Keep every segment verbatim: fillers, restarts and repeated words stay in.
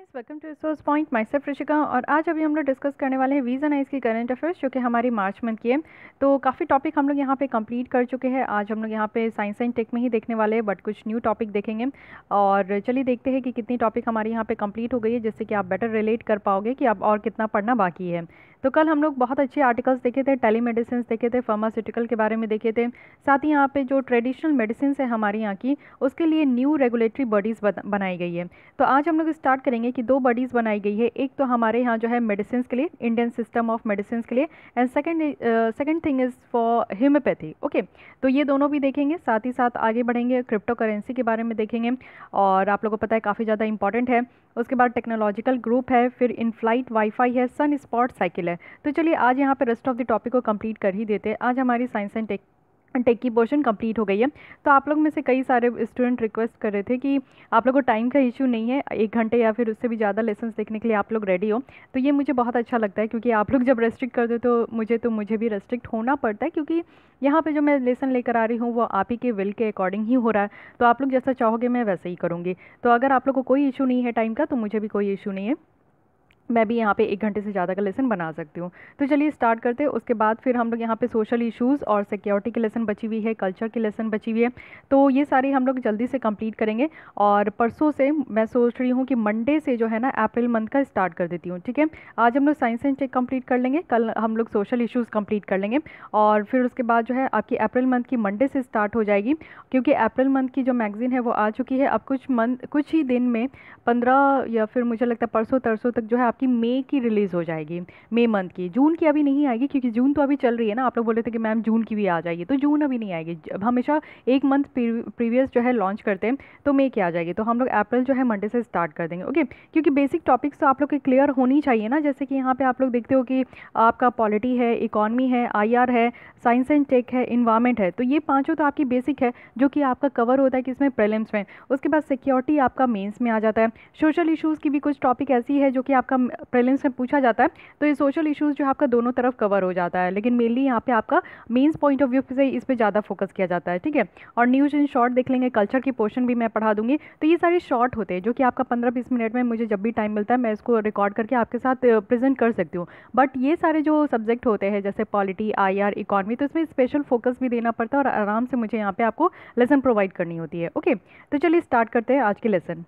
Guys, welcome to resource point. Myself Rishika. और आज अभी हम लोग डिस्कस करने वाले हैं वीज़ एंड आइज की करंट अफेयर्स, जो कि हमारी मार्च मंथ की है। तो काफ़ी टॉपिक हम लोग यहाँ पे कंप्लीट कर चुके हैं। आज हम लोग यहाँ पे साइंस एंड टेक में ही देखने वाले हैं, बट कुछ न्यू टॉपिक देखेंगे। और चलिए देखते हैं कि कितनी टॉपिक हमारी यहाँ पे कंप्लीट हो गई है, जिससे कि आप बेटर रिलेट कर पाओगे कि अब और कितना पढ़ना बाकी है। तो कल हम लोग बहुत अच्छे आर्टिकल्स देखे थे, टेलीमेडिसिन देखे थे, फार्मास्यूटिकल के बारे में देखे थे। साथ ही यहाँ पे जो ट्रेडिशनल मेडिसिन है हमारी यहाँ की, उसके लिए न्यू रेगुलेटरी बॉडीज़ बनाई गई है। तो आज हम लोग स्टार्ट करेंगे कि दो बॉडीज़ बनाई गई है। एक तो हमारे यहाँ जो है मेडिसिन के लिए, इंडियन सिस्टम ऑफ मेडिसिन के लिए, and second second thing is for homeopathy. Okay, तो ये दोनों भी देखेंगे। साथ ही साथ आगे बढ़ेंगे, क्रिप्टो करेंसी के बारे में देखेंगे, और आप लोगों को पता है काफ़ी ज़्यादा इंपॉर्टेंट है। उसके बाद टेक्नोलॉजिकल ग्रुप है, फिर इन फ्लाइट वाईफाई है, सन स्पॉट साइकिल है। तो चलिए आज यहाँ पे रेस्ट ऑफ द टॉपिक को कंप्लीट कर ही देते हैं। आज हमारी साइंस एंड टेक टेक की पोर्शन कंप्लीट हो गई है। तो आप लोग में से कई सारे स्टूडेंट रिक्वेस्ट कर रहे थे कि आप लोगों को टाइम का इशू नहीं है, एक घंटे या फिर उससे भी ज़्यादा लेसन्स देखने के लिए आप लोग रेडी हो। तो ये मुझे बहुत अच्छा लगता है, क्योंकि आप लोग जब रेस्ट्रिक्ट कर दो तो मुझे तो मुझे भी रेस्ट्रिक्ट होना पड़ता है, क्योंकि यहाँ पे जो मैं लेसन लेकर आ रही हूँ वो आप ही के विल के अकॉर्डिंग ही हो रहा है। तो आप लोग जैसा चाहोगे मैं वैसे ही करूँगी। तो अगर आप लोग को कोई इशू नहीं है टाइम का, तो मुझे भी कोई इशू नहीं है, मैं भी यहाँ पे एक घंटे से ज़्यादा का लेसन बना सकती हूँ। तो चलिए स्टार्ट करते हैं। उसके बाद फिर हम लोग यहाँ पे सोशल इश्यूज़ और सिक्योरिटी की लेसन बची हुई है, कल्चर की लेसन बची हुई है। तो ये सारी हम लोग जल्दी से कंप्लीट करेंगे। और परसों से मैं सोच रही हूँ कि मंडे से जो है ना अप्रैल मंथ का स्टार्ट कर देती हूँ। ठीक है, आज हम लोग साइंस एंड टेक कंप्लीट कर लेंगे, कल हम लोग सोशल इशूज़ कंप्लीट कर लेंगे, और फिर उसके बाद जो है आपकी अप्रैल मंथ की मंडे से स्टार्ट हो जाएगी। क्योंकि अप्रैल मंथ की जो मैगजीन है वो आ चुकी है। अब कुछ मंथ कुछ ही दिन में, पंद्रह या फिर मुझे लगता है परसों तरसों तक जो है आपकी मई की रिलीज़ हो जाएगी, मई मंथ की। जून की अभी नहीं आएगी, क्योंकि जून तो अभी चल रही है ना। आप लोग बोल रहे थे कि मैम जून की भी आ जाएगी, तो जून अभी नहीं आएगी। अब हमेशा एक मंथ प्रीवियस जो है लॉन्च करते हैं, तो मई की आ जाएगी। तो हम लोग अप्रैल जो है मंडे से स्टार्ट कर देंगे। ओके, क्योंकि बेसिक टॉपिक्स तो आप लोग की क्लियर होनी चाहिए ना। जैसे कि यहाँ पे आप लोग देखते हो कि आपका पॉलिटी है, इकॉनमी है, आई आर है, साइंस एंड टेक है, इन्वायरमेंट है। तो ये पाँचों तो आपकी बेसिक है, जो कि आपका कवर होता है किसमें, प्रीलिम्स में। उसके बाद सिक्योरिटी आपका मेंस में आ जाता है। सोशल इश्यूज़ की भी कुछ टॉपिक ऐसी है जो कि आपका प्रीलिम्स में पूछा जाता है। तो ये सोशल इश्यूज़ जो आपका दोनों तरफ कवर हो जाता है, लेकिन मेनली यहाँ पे आपका मेंस पॉइंट ऑफ व्यू से इस पे ज़्यादा फोकस किया जाता है। ठीक है, और न्यूज़ इन शॉर्ट देख लेंगे, कल्चर की पोर्शन भी मैं पढ़ा दूंगी। तो ये सारे शॉर्ट होते हैं, जो कि आपका पंद्रह बीस मिनट में, मुझे जब भी टाइम मिलता है मैं इसको रिकॉर्ड करके आपके साथ प्रेजेंट कर सकती हूँ। बट ये सारे जो सब्जेक्ट होते हैं जैसे पॉलिटी, आई आर, इकॉनमी, तो इसमें स्पेशल फोकस भी देना पड़ता है, और आराम से मुझे यहाँ पे आपको लेसन प्रोवाइड करनी होती है। ओके, तो चलिए स्टार्ट करते हैं आज की लेसन।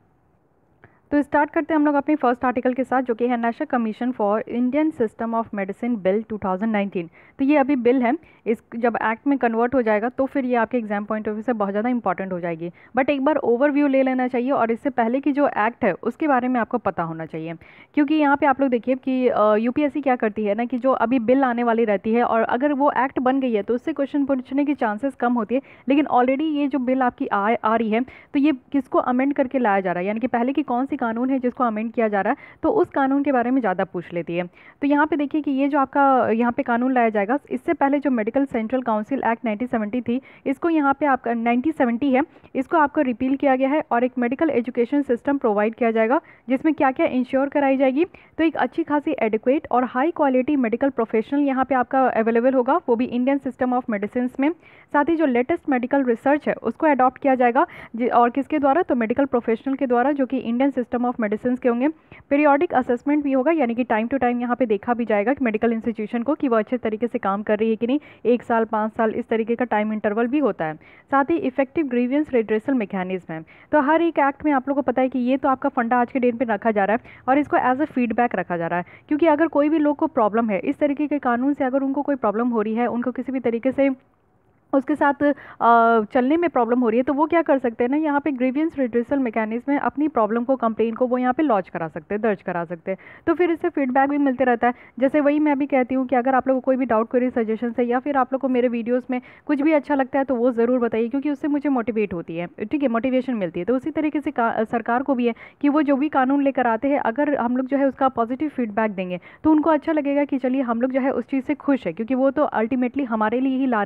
तो स्टार्ट करते हैं हम लोग अपनी फर्स्ट आर्टिकल के साथ, जो कि है national commission for Indian system of medicine bill two thousand nineteen. तो ये अभी बिल है, इस जब एक्ट में कन्वर्ट हो जाएगा तो फिर ये आपके एग्जाम पॉइंट ऑफ व्यू से बहुत ज़्यादा इंपॉर्टेंट हो जाएगी। बट एक बार ओवरव्यू ले लेना चाहिए, और इससे पहले की जो एक्ट है उसके बारे में आपको पता होना चाहिए। क्योंकि यहाँ पे आप लोग देखिए कि यूपीएससी क्या करती है ना, कि जो अभी बिल आने वाली रहती है, और अगर वो एक्ट बन गई है तो उससे क्वेश्चन पूछने की चांसेस कम होती है। लेकिन ऑलरेडी ये जो बिल आपकी आ, आ रही है, तो ये किसको अमेंड करके लाया जा रहा है, यानी कि पहले की कौन सी कानून है जिसको अमेंड किया जा रहा है, तो उस कानून के बारे में ज़्यादा पूछ लेती है। तो यहाँ पे देखिए कि ये जो आपका यहाँ पे कानून लाया जाएगा, इससे पहले जो medical central council act nineteen seventy थी, इसको यहाँ पे आपका नाइनटीन सेवेंटी है, इसको आपको रिपील किया गया है, और एक मेडिकल एजुकेशन सिस्टम प्रोवाइड किया जाएगा, जिसमें क्या क्या इंश्योर कराई जाएगी। तो एक अच्छी खासी एडिक्वेट और हाई क्वालिटी मेडिकल प्रोफेशनल यहाँ पे आपका अवेलेबल होगा, वो भी इंडियन सिस्टम ऑफ मेडिसिन में। साथ ही जो लेटेस्ट मेडिकल रिसर्च है उसको अडॉप्ट किया जाएगा, और किसके द्वारा, तो मेडिकल प्रोफेशनल के द्वारा, जो कि इंडियन सिस्टम ऑफ मेडिसिन के होंगे। पीरियोडिक असेसमेंट भी होगा, यानी कि टाइम टू टाइम यहाँ पे देखा भी जाएगा कि मेडिकल इंस्टीट्यूशन को कि वो अच्छे तरीके से काम कर रही है कि नहीं, एक साल, पाँच साल, इस तरीके का टाइम इंटरवल भी होता है। साथ ही इफेक्टिव ग्रीवियंस रिड्रेसल मैकेनिज्म है। तो हर एक एक्ट में आप लोगों को पता है कि ये तो आपका फंडा आज के डेट पे रखा जा रहा है, और इसको एज अ फीडबैक रखा जा रहा है। क्योंकि अगर कोई भी लोग को प्रॉब्लम है इस तरीके के कानून से, अगर उनको कोई प्रॉब्लम हो रही है, उनको किसी भी तरीके से उसके साथ आ, चलने में प्रॉब्लम हो रही है, तो वो क्या कर सकते हैं ना, यहाँ पे ग्रीवियंस रिड्रेसल मैकेनिज्म में अपनी प्रॉब्लम को, कंप्लेन को वो यहाँ पे लॉन्च करा सकते हैं, दर्ज करा सकते हैं। तो फिर इससे फीडबैक भी मिलते रहता है। जैसे वही मैं भी कहती हूँ कि अगर आप लोगों को कोई भी डाउट, क्वेरी, सजेशन है, या फिर आप लोग को मेरे वीडियोज़ में कुछ भी अच्छा लगता है, तो वो ज़रूर बताइए, क्योंकि उससे मुझे मोटिवेट होती है। ठीक है, मोटिवेशन मिलती है। तो उसी तरीके से सरकार को भी है कि वो जो भी कानून लेकर आते हैं, अगर हम लोग जो है उसका पॉजिटिव फीडबैक देंगे, तो उनको अच्छा लगेगा कि चलिए हम लोग जो है उस चीज़ से खुश है, क्योंकि वो तो अल्टीमेटली हमारे लिए ही ला रहे हैं,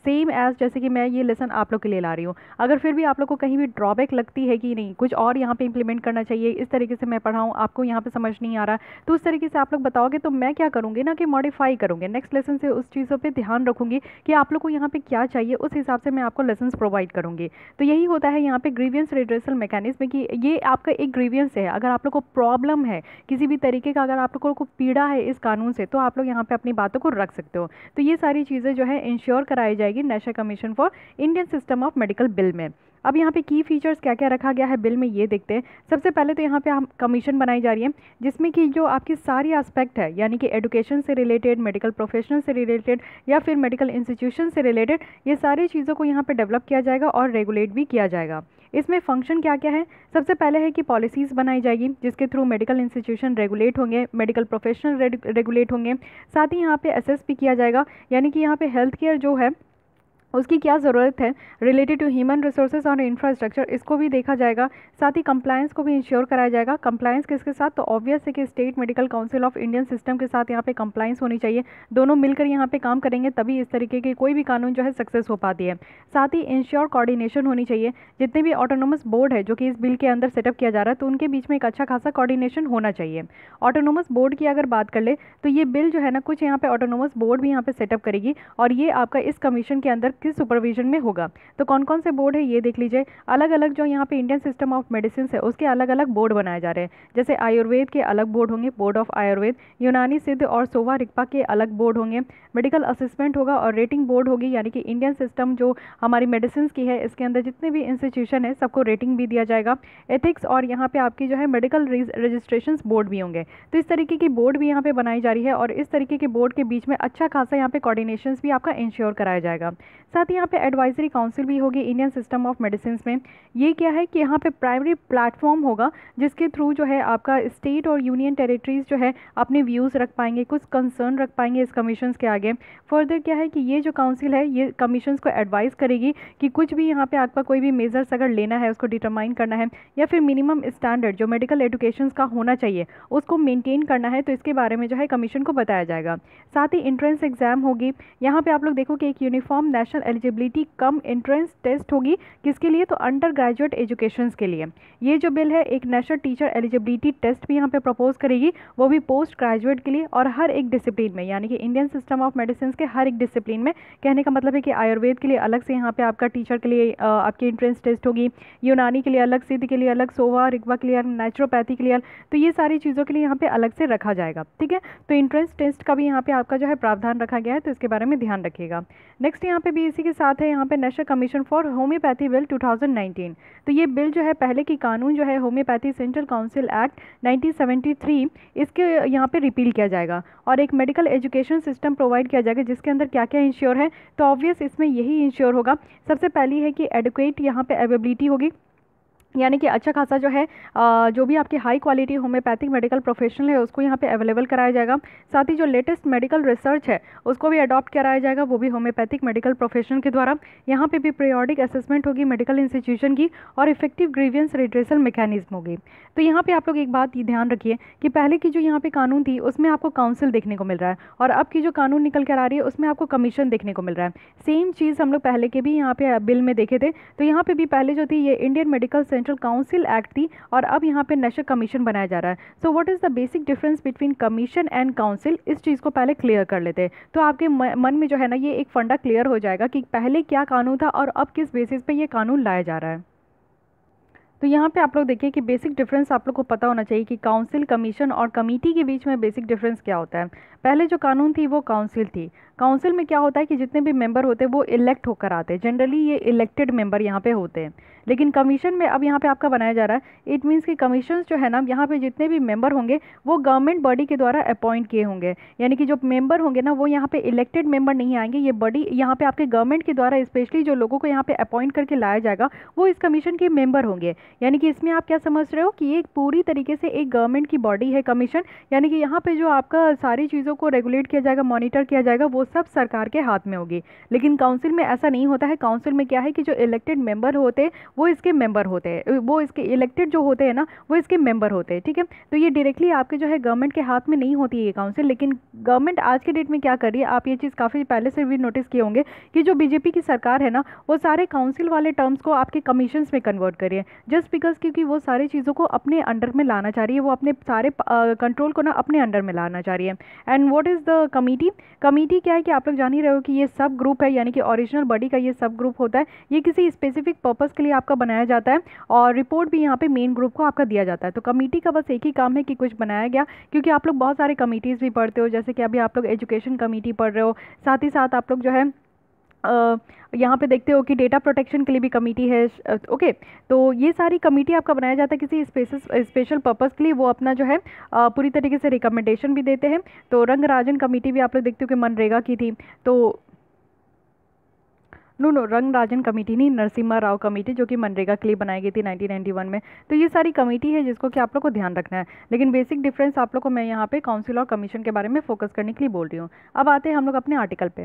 सेम एज जैसे कि मैं ये लेसन आप लोग के लिए ला रही हूँ। अगर फिर भी आप लोग को कहीं भी ड्रॉबैक लगती है कि नहीं कुछ और यहाँ पे इंप्लीमेंट करना चाहिए, इस तरीके से मैं पढ़ाऊँ, आपको यहाँ पे समझ नहीं आ रहा, तो उस तरीके से आप लोग बताओगे तो मैं क्या करूँगी ना कि मॉडिफाई करूँगी, नेक्स्ट लेसन से उस चीज़ों पर ध्यान रखूँगी कि आप लोग को यहाँ पे क्या चाहिए, उस हिसाब से मैं आपको लेसन प्रोवाइड करूँगी। तो यही होता है यहाँ पे ग्रीवियंस रिड्रेसल मैकेनिज्म कि ये आपका एक ग्रीवियंस है। अगर आप लोग को प्रॉब्लम है किसी भी तरीके का, अगर आप लोगों को पीड़ा है इस कानून से, तो आप लोग यहाँ पे अपनी बातों को रख सकते हो। तो ये सारी चीज़ें जो है इंश्योर कराई जाएगी national commission for Indian system of medical bill में। अब यहाँ पे की फीचर्स क्या क्या रखा गया है बिल में ये देखते हैं। सबसे पहले तो यहाँ पे हम कमीशन बनाई जा रही है जिसमें कि जो आपकी सारी एस्पेक्ट है यानी कि एजुकेशन से रिलेटेड, मेडिकल प्रोफेशनल से रिलेटेड या फिर मेडिकल इंस्टीट्यूशन से रिलेटेड, ये सारी चीज़ों को यहाँ पे डेवलप किया जाएगा और रेगुलेट भी किया जाएगा। इसमें फंक्शन क्या क्या है, सबसे पहले है कि पॉलिसीज़ बनाई जाएगी जिसके थ्रू मेडिकल इंस्टीट्यूशन रेगुलेट होंगे, मेडिकल प्रोफेशनल रेगुलेट होंगे। साथ ही यहाँ पे असेस भी किया जाएगा यानी कि यहाँ पे हेल्थ केयर जो है उसकी क्या ज़रूरत है रिलेटेड टू ह्यूमन रिसोर्सेज और इंफ्रास्ट्रक्चर, इसको भी देखा जाएगा। साथ ही कंप्लायंस को भी इंश्योर कराया जाएगा। कंप्लायंस किसके साथ, तो ऑब्वियस है कि state medical council of Indian system के साथ यहाँ पे कंप्लायंस होनी चाहिए। दोनों मिलकर यहाँ पे काम करेंगे तभी इस तरीके के कोई भी कानून जो है सक्सेस हो पाती है। साथ ही इंश्योर कोऑर्डिनेशन होनी चाहिए। जितने भी ऑटोनोमस बोर्ड है जो कि इस बिल के अंदर सेटअप किया जा रहा है तो उनके बीच में एक अच्छा खासा कोऑर्डिनेशन होना चाहिए। ऑटोनोमस बोर्ड की अगर बात कर ले तो ये बिल जो है ना कुछ यहाँ पे ऑटोनोमस बोर्ड भी यहाँ पे सेटअप करेगी और ये आपका इस कमीशन के अंदर किस सुपरविजन में होगा। तो कौन कौन से बोर्ड है ये देख लीजिए। अलग अलग जो यहाँ पे इंडियन सिस्टम ऑफ मेडिसिन है उसके अलग अलग बोर्ड बनाए जा रहे हैं। जैसे आयुर्वेद के अलग बोर्ड होंगे, बोर्ड ऑफ आयुर्वेद, यूनानी सिद्ध और सोवा रिक्पा के अलग बोर्ड होंगे, मेडिकल असेसमेंट होगा और रेटिंग बोर्ड होगी यानी कि इंडियन सिस्टम जो हमारी मेडिसिन की है इसके अंदर जितने भी इंस्टीट्यूशन है सबको रेटिंग भी दिया जाएगा। एथिक्स और यहाँ पे आपकी जो है मेडिकल रजिस्ट्रेशन बोर्ड भी होंगे। तो इस तरीके की बोर्ड भी यहाँ पे बनाई जा रही है और इस तरीके के बोर्ड के बीच में अच्छा खासा यहाँ पे कोऑर्डिनेशन भी आपका इंश्योर कराया जाएगा। साथ ही यहाँ पे एडवाइजरी काउंसिल भी होगी इंडियन सिस्टम ऑफ मेडिसिन में। ये क्या है कि यहाँ पे प्राइमरी प्लेटफॉर्म होगा जिसके थ्रू जो है आपका स्टेट और यूनियन टेरिटरीज जो है अपने व्यूज़ रख पाएंगे, कुछ कंसर्न रख पाएंगे इस कमीशन के आगे। फर्दर क्या है कि ये जो काउंसिल है ये कमीशन को एडवाइस करेगी कि कुछ भी यहाँ पे आपका कोई भी मेजर्स अगर लेना है उसको डिटरमाइन करना है या फिर मिनिमम स्टैंडर्ड जो मेडिकल एजुकेशन का होना चाहिए उसको मेनटेन करना है तो इसके बारे में जो है कमीशन को बताया जाएगा। साथ ही एंट्रेंस एग्जाम होगी। यहाँ पे आप लोग देखो कि एक uniform national eligibility cum entrance test होगी किसके लिए, तो अंडर ग्रेजुएट एजुकेशन के लिए। ये जो बिल है एक नेशनल टीचर एलिजिबिलिटी टेस्ट भी यहाँ पे प्रपोज करेगी, वो भी पोस्ट ग्रेजुएट के लिए और हर एक डिसिप्लिन में यानी कि इंडियन सिस्टम ऑफ मेडिसिन के हर एक डिसिप्लिन में। कहने का मतलब है कि आयुर्वेद के लिए अलग से यहाँ पे आपका टीचर के लिए आपकी एंट्रेंस टेस्ट होगी, यूनानी के लिए अलग, सिद्ध के लिए अलग, सोवा रिक्वा के लिए अलग, नेचुरोपैथी के लिए अलग। तो ये सारी चीज़ों के लिए यहाँ पे अलग से रखा जाएगा। ठीक है, तो एंट्रेंस टेस्ट का भी यहाँ पे आपका जो है प्रावधान रखा गया है तो इसके बारे में ध्यान रखिएगा। नेक्स्ट यहाँ पे भी इसी के साथ है यहाँ पे national commission for homeopathy bill two thousand nineteen. तो ये बिल जो है पहले की कानून जो है homeopathy central council act nineteen seventy three इसके यहाँ पे रिपील किया जाएगा और एक मेडिकल एजुकेशन सिस्टम प्रोवाइड किया जाएगा जिसके अंदर क्या क्या इंश्योर है। तो ऑब्वियस इसमें यही इंश्योर होगा। सबसे पहली है कि एडुकेट यहाँ पे अवेलेबिलिटी होगी यानी कि अच्छा खासा जो है जो भी आपकी high quality homeopathic medical professional है उसको यहाँ पे अवेलेबल कराया जाएगा। साथ ही जो लेटेस्ट मेडिकल रिसर्च है उसको भी अडॉप्ट कराया जाएगा, वो भी होम्योपैथिक मेडिकल प्रोफेशनल के द्वारा। यहाँ पे भी पीरियोडिक असेसमेंट होगी मेडिकल इंस्टीट्यूशन की और इफेक्टिव ग्रीवियंस रिड्रेसल मैकेनिज्म होगी। तो यहाँ पे आप लोग एक बात ध्यान रखिए कि पहले की जो यहाँ पे कानून थी उसमें आपको काउंसिल देखने को मिल रहा है और अब की जो कानून निकल कर आ रही है उसमें आपको कमीशन देखने को मिल रहा है। सेम चीज़ हम लोग पहले के भी यहाँ पे बिल में देखे थे। तो यहाँ पे भी पहले जो थी ये Indian medical central council act थी और अब यहाँ पे नेशनल कमीशन बनाया जा रहा है। So what is the basic difference between commission and council, इस चीज़ को पहले क्लियर कर लेते हैं तो आपके मन में जो है ना ये एक फंडा क्लियर हो जाएगा कि पहले क्या कानून था और अब किस बेसिस पे ये कानून लाया जा रहा है। तो यहाँ पे आप लोग देखिए कि बेसिक डिफरेंस आप लोग को पता होना चाहिए कि काउंसिल, कमीशन और कमेटी के बीच में बेसिक डिफरेंस क्या होता है। पहले जो कानून थी वो काउंसिल थी। काउंसिल में क्या होता है कि जितने भी मेंबर होते हैं वो इलेक्ट होकर आते हैं, जनरली ये इलेक्टेड मेंबर यहाँ पे होते हैं। लेकिन कमीशन में अब यहाँ पे आपका बनाया जा रहा है, इट मीन्स कि कमीशन जो है ना यहाँ पे जितने भी मेंबर होंगे वो गवर्नमेंट बॉडी के द्वारा अपॉइंट किए होंगे, यानी कि जो मेंबर होंगे ना वो यहाँ पे इलेक्टेड मेंबर नहीं आएंगे। ये बॉडी यहाँ पे आपके गवर्नमेंट के द्वारा स्पेशली जो लोगों को यहाँ पे अपॉइंट करके लाया जाएगा वो इस कमीशन के मेंबर होंगे। यानी कि इसमें आप क्या समझ रहे हो कि ये एक पूरी तरीके से एक गवर्नमेंट की बॉडी है कमीशन, यानी कि यहाँ पे जो आपका सारी चीज़ों को रेगुलेट किया जाएगा, मॉनिटर किया जाएगा, वो सब सरकार के हाथ में होगी। लेकिन काउंसिल में ऐसा नहीं होता है। काउंसिल में क्या है कि जो इलेक्टेड मेंबर होते हैं वो इसके मेंबर होते हैं, वो इसके इलेक्टेड जो होते हैं ना वो इसके मेंबर होते हैं, ठीक है। तो ये डायरेक्टली आपके जो है गवर्नमेंट के हाथ में नहीं होती है ये काउंसिल, लेकिन गवर्नमेंट आज के डेट में क्या कर रही है, आप ये चीज़ काफ़ी पहले से भी नोटिस किए होंगे कि जो बीजेपी की सरकार है ना वो सारे काउंसिल वाले टर्म्स को आपके कमीशंस में कन्वर्ट कर रही है, जस्ट बिकॉज क्योंकि वो सारी चीज़ों को अपने अंडर में लाना चाह रही है, वो अपने सारे कंट्रोल को ना अपने अंडर में लाना चाह रही है। And what is the committee, committee क्या है कि आप लोग जान ही रहे हो कि ये सब ग्रुप है, यानी कि ओरिजिनल बॉडी का ये सब ग्रुप होता है, ये किसी स्पेसिफिक पर्पस के लिए आपका बनाया जाता है और रिपोर्ट भी यहाँ पे मेन ग्रुप को आपका दिया जाता है। तो कमेटी का बस एक ही काम है कि कुछ बनाया गया, क्योंकि आप लोग बहुत सारे कमिटीज़ भी पढ़ते हो, जैसे कि अभी आप लोग एजुकेशन कमेटी पढ़ रहे हो, साथ ही साथ आप लोग जो है Uh, यहाँ पे देखते हो कि डेटा प्रोटेक्शन के लिए भी कमेटी है, ओके। तो ये सारी कमेटी आपका बनाया जाता है किसी स्पेशल स्पेशल पर्पस के लिए, वो अपना जो है uh, पूरी तरीके से रिकमेंडेशन भी देते हैं। तो रंगराजन कमेटी भी आप लोग देखते हो कि मनरेगा की थी, तो नो नो रंगराजन कमेटी नहीं, नरसिम्हा राव कमेटी, जो कि मनरेगा के लिए बनाई गई थी नाइनटीन नाइंटी वन में। तो ये सारी कमेटी है जिसको कि आप लोग को ध्यान रखना है, लेकिन बेसिक डिफरेंस आप लोग को मैं यहाँ पे काउंसिल और कमीशन के बारे में फोकस करने के लिए बोल रही हूँ। अब आते हैं हम लोग अपने आर्टिकल पे,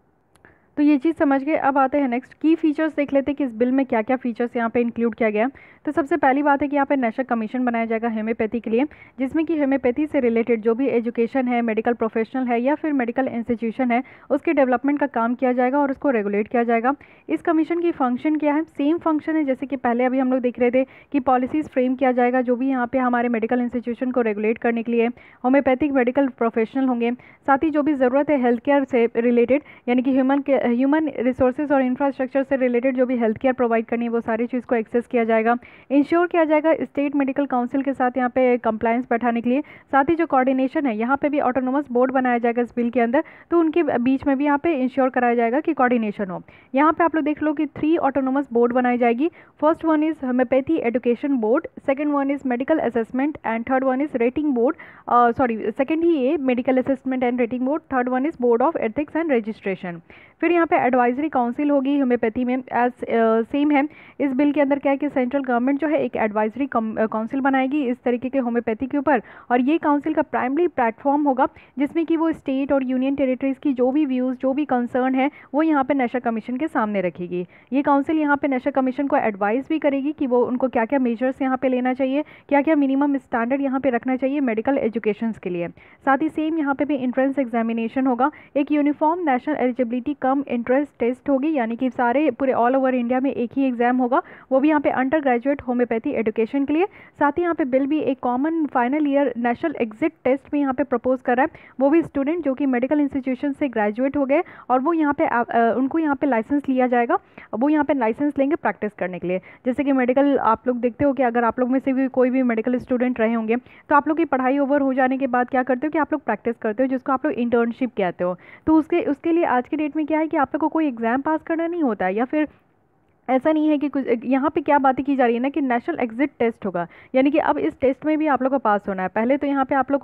तो ये चीज़ समझ गए। अब आते हैं नेक्स्ट की फीचर्स देख लेते हैं कि इस बिल में क्या क्या फीचर्स यहाँ पे इंक्लूड किया गया। तो सबसे पहली बात है कि यहाँ पे नेशनल कमीशन बनाया जाएगा होम्योपैथी के लिए, जिसमें कि होम्योपैथी से रिलेटेड जो भी एजुकेशन है, मेडिकल प्रोफेशनल है या फिर मेडिकल इंस्टीट्यूशन है, उसके डेवलपमेंट का काम किया जाएगा और उसको रेगुलेट किया जाएगा। इस कमीशन की फंक्शन क्या है, सेम फंक्शन है जैसे कि पहले अभी हम लोग देख रहे थे कि पॉलिसीज़ फ्रेम किया जाएगा जो भी यहाँ पे हमारे मेडिकल इंस्टीट्यूशन को रेगुलेट करने के लिए, होम्योपैथिक मेडिकल प्रोफेशनल होंगे, साथ ही जो भी ज़रूरत है हेल्थ केयर से रिलेटेड, यानी कि ह्यूमन ह्यूमन रिसोर्सेज और इंफ्रास्ट्रक्चर से रिलेटेड जो भी हेल्थ केयर प्रोवाइड करनी है वो सारी चीज़ को एक्सेस किया जाएगा। इंश्योर किया जाएगा स्टेट मेडिकल काउंसिल के साथ यहाँ पे कंप्लायंस बैठाने के लिए, साथ ही जो कोऑर्डिनेशन है यहाँ पे भी ऑटोनोमस बोर्ड बनाया जाएगा इस बिल के अंदर, तो उनके बीच में भी यहाँ पे इंश्योर कराया जाएगा कि कोऑर्डिनेशन हो। यहाँ पे आप लोग देख लो कि थ्री ऑटोनोमस बोर्ड बनाई जाएगी। First one is homeopathy education board, second one is medical assessment and third one is rating board, sorry second ही ये medical assessment and rating board, third one is board of ethics and registration. फिर यहाँ पे advisory council होगी homeopathy में, as same है इस bill के अंदर क्या है कि सेंट्रल गवर्नमेंट जो है एक एडवाइजरी काउंसिल बनाएगी इस तरीके के होम्योपैथी के ऊपर, और ये काउंसिल का प्राइमरी प्लेटफॉर्म होगा जिसमें कि वो स्टेट और यूनियन टेरिटरीज़ की जो भी व्यूज़ जो भी कंसर्न है वो यहाँ पे नेशनल कमीशन के सामने रखेगी। ये काउंसिल यहाँ पे नेशनल कमीशन को एडवाइस भी करेगी कि वो उनको क्या क्या मेजर्स यहाँ पे लेना चाहिए, क्या क्या मिनिमम स्टैंडर्ड यहाँ पे रखना चाहिए मेडिकल एजुकेशन के लिए। साथ ही सेम यहाँ पे भी इंट्रेंस एग्जामिनेशन होगा, एक uniform national eligibility cum entrance test होगी, यानी कि सारे पूरे ऑल ओवर इंडिया में एक ही एग्जाम होगा, वो भी यहाँ पे अंडर ग्रेजुएट होम्योपैथी एजुकेशन के लिए। साथ ही यहाँ पे बिल भी एक common final year national exit test में यहाँ पे प्रपोज कर रहा है, वो भी स्टूडेंट जो कि मेडिकल इंस्टीट्यूशन से ग्रेजुएट हो गए और वो यहाँ पे आ, आ, उनको यहाँ पे लाइसेंस लिया जाएगा, वो यहाँ पे लाइसेंस लेंगे प्रैक्टिस करने के लिए। जैसे कि मेडिकल आप लोग देखते हो कि अगर आप लोग में से भी कोई भी मेडिकल स्टूडेंट रहे होंगे तो आप लोग की पढ़ाई ओवर हो जाने के बाद क्या करते हो कि आप लोग प्रैक्टिस करते हो, जिसको आप लोग इंटर्नशिप कहते हो। तो उसके उसके लिए आज के डेट में क्या है कि आप लोग को कोई एग्जाम पास करना नहीं होता है, या फिर ऐसा नहीं है कि कुछ यहाँ पे क्या बातें की जा रही है ना कि नेशनल एग्जिट टेस्ट होगा, यानी कि अब इस टेस्ट में भी आप लोग को पास होना है। पहले तो यहाँ पे आप लोग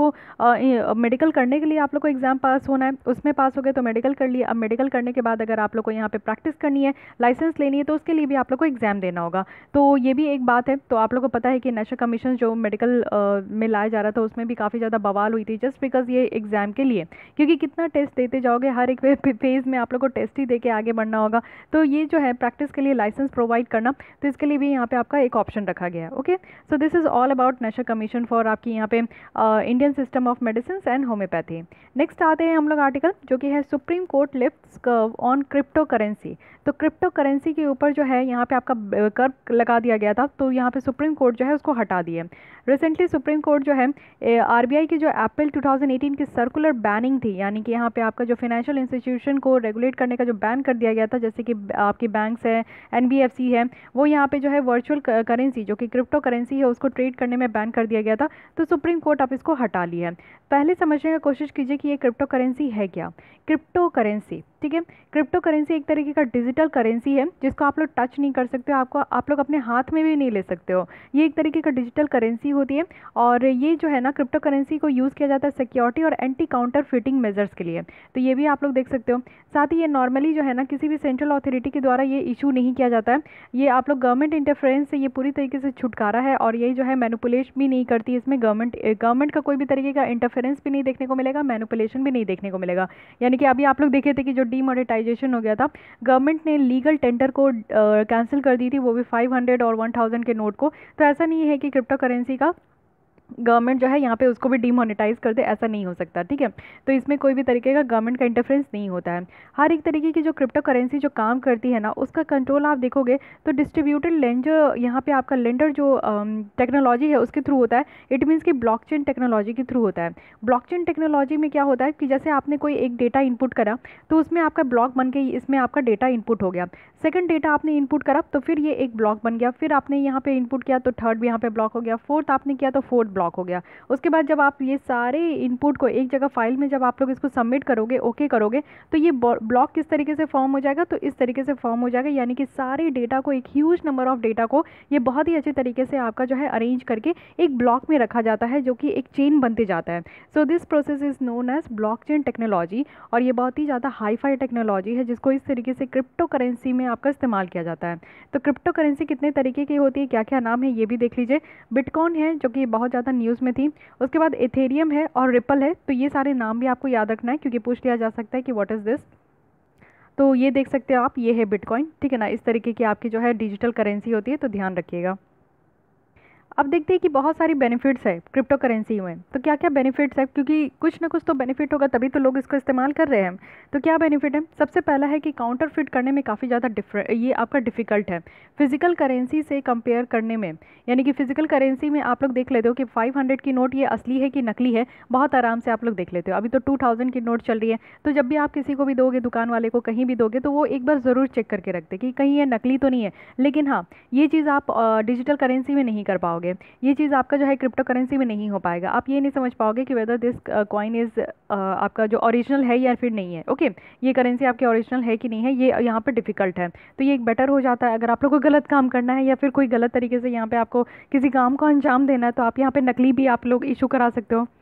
को मेडिकल करने के लिए आप लोग को एग्जाम पास होना है, उसमें पास हो गए तो मेडिकल कर लिए। अब मेडिकल करने के बाद अगर आप लोग को यहाँ पे प्रैक्टिस करनी है, लाइसेंस लेनी है, तो उसके लिए भी आप लोग को एग्जाम देना होगा। तो ये भी एक बात है। तो आप लोग को पता है कि नेशनल कमीशन जो मेडिकल में लाया जा रहा था उसमें भी काफ़ी ज़्यादा बवाल हुई थी, जस्ट बिकॉज ये एग्जाम के लिए, क्योंकि कितना टेस्ट देते जाओगे, हर एक फेज़ में आप लोग को टेस्ट ही दे के आगे बढ़ना होगा। तो ये जो है प्रैक्टिस के लिए लाइसेंस प्रोवाइड करना, तो इसके लिए भी यहाँ पे आपका एक ऑप्शन रखा गया है। Okay, so this is all about national commission for आपकी यहाँ पे Indian system of medicine and homeopathy. Next आते हैं हम लोग आर्टिकल जो कि है supreme court lifts curb on cryptocurrency. तो क्रिप्टो करेंसी के ऊपर जो है यहाँ पे आपका कर्व लगा दिया गया था, तो यहाँ पे सुप्रीम कोर्ट जो है उसको हटा दिया। रिसेंटली सुप्रीम कोर्ट जो है आरबीआई की जो अप्रैल टू थाउजेंड एटीन की सर्कुलर बैनिंग थी, यानी कि यहाँ पे आपका जो फाइनेंशियल इंस्टीट्यूशन को रेगुलेट करने का जो बैन कर दिया गया था, जैसे कि आपकी बैंक्स है, एनबीएफसी है, वो यहाँ पे जो है वर्चुअल करेंसी जो कि क्रिप्टो करेंसी है उसको ट्रेड करने में बैन कर दिया गया था। तो सुप्रीम कोर्ट अब इसको हटा लिया है। पहले समझने की कोशिश कीजिए कि ये क्रिप्टो करेंसी है क्या। क्रिप्टो करेंसी, ठीक है, क्रिप्टो करेंसी एक तरीके का डिजिटल करेंसी है जिसको आप लोग टच नहीं कर सकते हो, आपको आप लोग अपने हाथ में भी नहीं ले सकते हो। ये एक तरीके का डिजिटल करेंसी होती है और ये जो है ना क्रिप्टो करेंसी को यूज़ किया जाता है सिक्योरिटी और एंटी काउंटर फिटिंग मेजर्स के लिए। तो ये भी आप लोग देख सकते हो। साथ ही ये नॉर्मली जो है ना किसी भी सेंट्रल अथॉरिटी के द्वारा ये इशू नहीं किया जाता है। ये आप लोग गवर्नमेंट इंटरफेरेंस से ये पूरी तरीके से छुटकारा है और ये जो है मैनिपुलेशन भी नहीं करती। इसमें गवर्नमेंट गवर्नमेंट का कोई भी तरीके का इंटरफेरेंस भी नहीं देखने को मिलेगा, मैनिपुलेशन भी नहीं देखने को मिलेगा। यानी कि अभी आप लोग देखे थे कि जो डीमोनेटाइजेशन हो गया था, गवर्नमेंट ने लीगल टेंडर को कैंसिल कर दी थी, वो भी फाइव हंड्रेड और वन थाउजेंड के नोट को। तो ऐसा नहीं है कि क्रिप्टो करेंसी का गवर्नमेंट जो है यहाँ पे उसको भी डिमोनेटाइज कर दे, ऐसा नहीं हो सकता, ठीक है। तो इसमें कोई भी तरीके का गवर्नमेंट का इंटरफेरेंस नहीं होता है। हर एक तरीके की जो क्रिप्टो करेंसी जो काम करती है ना, उसका कंट्रोल आप देखोगे तो डिस्ट्रीब्यूटेड लेंडर, यहाँ पे आपका लेंडर जो टेक्नोलॉजी है उसके थ्रू होता है। इट मीन्स कि ब्लॉकचेन टेक्नोलॉजी के थ्रू होता है। ब्लॉकचेन टेक्नोलॉजी में क्या होता है कि जैसे आपने कोई एक डेटा इनपुट करा तो उसमें आपका ब्लॉक बन के इसमें आपका डेटा इनपुट हो गया। सेकंड डेटा आपने इनपुट करा तो फिर ये एक ब्लॉक बन गया, फिर आपने यहाँ पे इनपुट किया तो थर्ड भी यहाँ पे ब्लॉक हो गया, फोर्थ आपने किया तो फोर्थ ब्लॉक हो गया। उसके बाद जब आप ये सारे इनपुट को एक जगह फाइल में जब आप लोग इसको सबमिट करोगे, ओके करोगे, तो ये ब्लॉक किस तरीके से फॉर्म हो जाएगा, तो इस तरीके से फॉर्म हो जाएगा। यानी कि सारे डेटा को, एक ह्यूज नंबर ऑफ डेटा को ये बहुत ही अच्छे तरीके से आपका जो है अरेंज करके एक ब्लॉक में रखा जाता है, जो कि एक चेन बनते जाता है। So this process is known as blockchain technology, और ये बहुत ही ज़्यादा हाई फाई टेक्नोलॉजी है जिसको इस तरीके से क्रिप्टो करेंसी में आपका इस्तेमाल किया जाता है। तो क्रिप्टो करेंसी कितने तरीके की होती है, क्या क्या नाम है, ये भी देख लीजिए। बिटकॉइन है जो कि बहुत ज़्यादा न्यूज़ में थी, उसके बाद इथेरियम है और रिपल है। तो ये सारे नाम भी आपको याद रखना है क्योंकि पूछ लिया जा सकता है कि व्हाट इज़ दिस। तो ये देख सकते हो आप, ये है बिटकॉइन, ठीक है ना। इस तरीके की आपकी जो है डिजिटल करेंसी होती है, तो ध्यान रखिएगा। अब देखते हैं कि बहुत सारी बेनिफिट्स है क्रिप्टो करेंसी में। तो क्या क्या बेनिफिट्स है, क्योंकि कुछ ना कुछ तो बेनिफिट होगा तभी तो लोग इसको इस्तेमाल कर रहे हैं। तो क्या बेनिफिट है, सबसे पहला है कि काउंटर फिट करने में काफ़ी ज़्यादा डिफरेंट, ये आपका डिफ़िकल्ट है फिजिकल करेंसी से कंपेयर करने में। यानी कि फिजिकल करेंसी में आप लोग देख लेते हो कि फाइव हंड्रेड की नोट ये असली है कि नकली है, बहुत आराम से आप लोग देख लेते हो। अभी तो टू थाउजेंड की नोट चल रही है, तो जब भी आप किसी को भी दोगे, दुकान वाले को कहीं भी दोगे, तो वो एक बार ज़रूर चेक करके रखते कि कहीं ये नकली तो नहीं है। लेकिन हाँ, ये चीज़ आप डिजिटल करेंसी में नहीं कर पाओगे, ये चीज़ आपका जो है क्रिप्टो करेंसी में नहीं हो पाएगा। आप ये नहीं समझ पाओगे कि वेदर दिस कॉइन इज़ आपका जो ओरिजिनल है या फिर नहीं है। Okay okay? ये करेंसी आपकी ओरिजिनल है कि नहीं है, ये यहाँ पे डिफ़िकल्ट है। तो ये एक बेटर हो जाता है अगर आप लोग को गलत काम करना है या फिर कोई गलत तरीके से यहाँ पे आपको किसी काम को अंजाम देना है, तो आप यहाँ पे नकली भी आप लोग इशू करा सकते हो।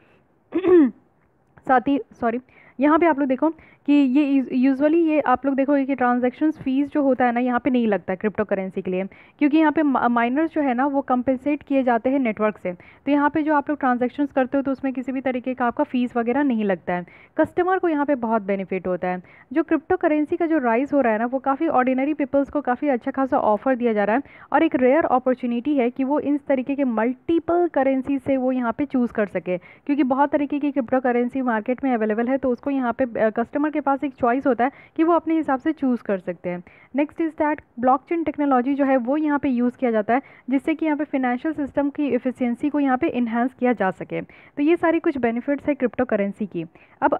साथ ही सॉरी यहाँ पे आप लोग देखो कि ये यूजुअली ये आप लोग देखोगे कि ट्रांजैक्शंस फीस जो होता है ना, यहाँ पे नहीं लगता है क्रिप्टो करेंसी के लिए, क्योंकि यहाँ पे माइनर्स जो है ना वो कंपेंसेट किए जाते हैं नेटवर्क से। तो यहाँ पे जो आप लोग ट्रांजैक्शंस करते हो तो उसमें किसी भी तरीके का आपका फीस वगैरह नहीं लगता है। कस्टमर को यहाँ पे बहुत बेनिफिट होता है। जो क्रिप्टो करेंसी का जो राइज हो रहा है ना, वो काफ़ी ऑर्डिनरी पीपल्स को काफ़ी अच्छा खासा ऑफर दिया जा रहा है, और एक रेयर अपॉर्चुनिटी है कि वो इस तरीके के मल्टीपल करेंसी से वो यहाँ पे चूज़ कर सके, क्योंकि बहुत तरीके की क्रिप्टो करेंसी मार्केट में अवेलेबल है। तो उसको यहाँ पे कस्टमर के पास एक चॉइस होता है कि वो अपने हिसाब से चूज़ कर सकते हैं। Next is that blockchain technology जो है वो यहाँ पे यूज़ किया जाता है, जिससे कि यहाँ पे फिनेंशियल सिस्टम की एफिशिएंसी को यहाँ पे इन्हांस किया जा सके। तो ये सारी कुछ बेनिफिट्स है क्रिप्टो करेंसी की। अब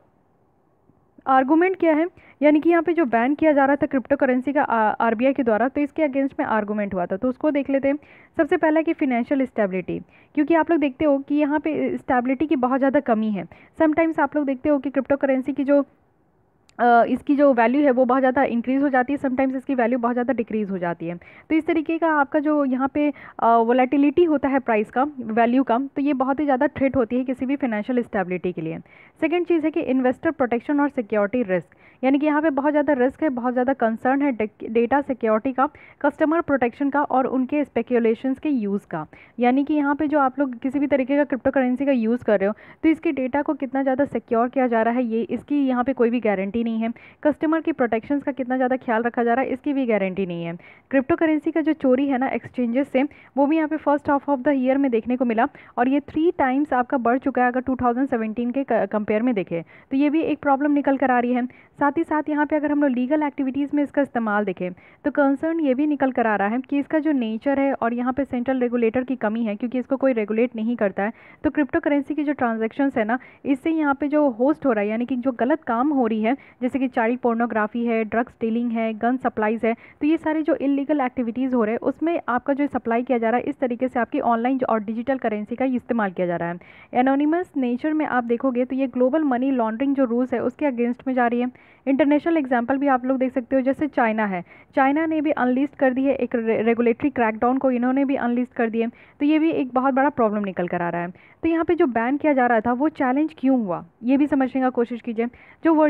आर्गूमेंट क्या है, यानी कि यहाँ पे जो बैन किया जा रहा था क्रिप्टो करेंसी का आरबीआई के द्वारा, तो इसके अगेंस्ट में आर्गूमेंट हुआ था, तो उसको देख लेते हैं। सबसे पहला कि फिनेंशियल स्टेबिलिटी, क्योंकि आप लोग देखते हो कि यहाँ पे स्टेबिलिटी की बहुत ज़्यादा कमी है। समटाइम्स आप लोग देखते हो कि क्रिप्टो करेंसी की जो Uh, इसकी जो वैल्यू है वो बहुत ज़्यादा इंक्रीज़ हो जाती है, समटाइम्स इसकी वैल्यू बहुत ज़्यादा डिक्रीज़ हो जाती है। तो इस तरीके का आपका जो यहाँ पे वोलेटिलिटी होता है प्राइस का, वैल्यू का, तो ये बहुत ही ज़्यादा थ्रेट होती है किसी भी फाइनेंशियल स्टेबिलिटी के लिए। सेकंड चीज़ है कि इन्वेस्टर प्रोटेक्शन और सिक्योरिटी रिस्क, यानी कि यहाँ पे बहुत ज़्यादा रिस्क है, बहुत ज़्यादा कंसर्न है डेटा सिक्योरिटी का, कस्टमर प्रोटेक्शन का और उनके स्पेकुलेशंस के यूज़ का। यानी कि यहाँ पे जो आप लोग किसी भी तरीके का क्रिप्टो करेंसी का यूज़ कर रहे हो, तो इसके डेटा को कितना ज़्यादा सिक्योर किया जा रहा है, ये इसकी यहाँ पे कोई भी गारंटी नहीं है। कस्टमर की प्रोटेक्शंस का कितना ज़्यादा ख्याल रखा जा रहा है, इसकी भी गारंटी नहीं है। क्रिप्टो करेंसी का जो चोरी है ना एक्सचेंजेस से, वो भी यहाँ पे first half of the year में देखने को मिला, और ये थ्री टाइम्स आपका बढ़ चुका है अगर टू थाउजेंड सेवेंटीन के कंपेयर में देखें, तो ये भी एक प्रॉब्लम निकल कर आ रही है। साथ ही साथ यहाँ पे अगर हम लोग लीगल एक्टिविटीज़ में इसका इस्तेमाल देखें, तो कंसर्न ये भी निकल कर आ रहा है कि इसका जो नेचर है और यहाँ पे सेंट्रल रेगुलेटर की कमी है, क्योंकि इसको कोई रेगुलेट नहीं करता है। तो क्रिप्टो करेंसी की जो ट्रांजेक्शन्स है ना, इससे यहाँ पे जो होस्ट हो रहा है, यानी कि जो गलत काम हो रही है, जैसे कि चाइल्ड पोर्नोग्राफी है, ड्रग्स डीलिंग है, गन सप्लाईज है, तो ये सारे जो इलीगल एक्टिविटीज़ हो रहे हैं उसमें आपका जो सप्लाई किया जा रहा है, इस तरीके से आपकी ऑनलाइन और डिजिटल करेंसी का इस्तेमाल किया जा रहा है। एनोनिमस नेचर में आप देखोगे तो ये ग्लोबल मनी लॉन्ड्रिंग जो रूल्स है उसके अगेंस्ट में जा रही है। इंटरनेशनल एग्जाम्पल भी आप लोग देख सकते हो, जैसे चाइना है, चाइना ने भी अनलिस्ट कर दी है एक रेगुलेटरी क्रैकडाउन को, इन्होंने भी अनलिस्ट कर दिए, तो ये भी एक बहुत बड़ा प्रॉब्लम निकल कर आ रहा है। तो यहाँ पे जो बैन किया जा रहा था वो चैलेंज क्यों हुआ, ये भी समझने का कोशिश कीजिए। जो वर्चुअल करेंसी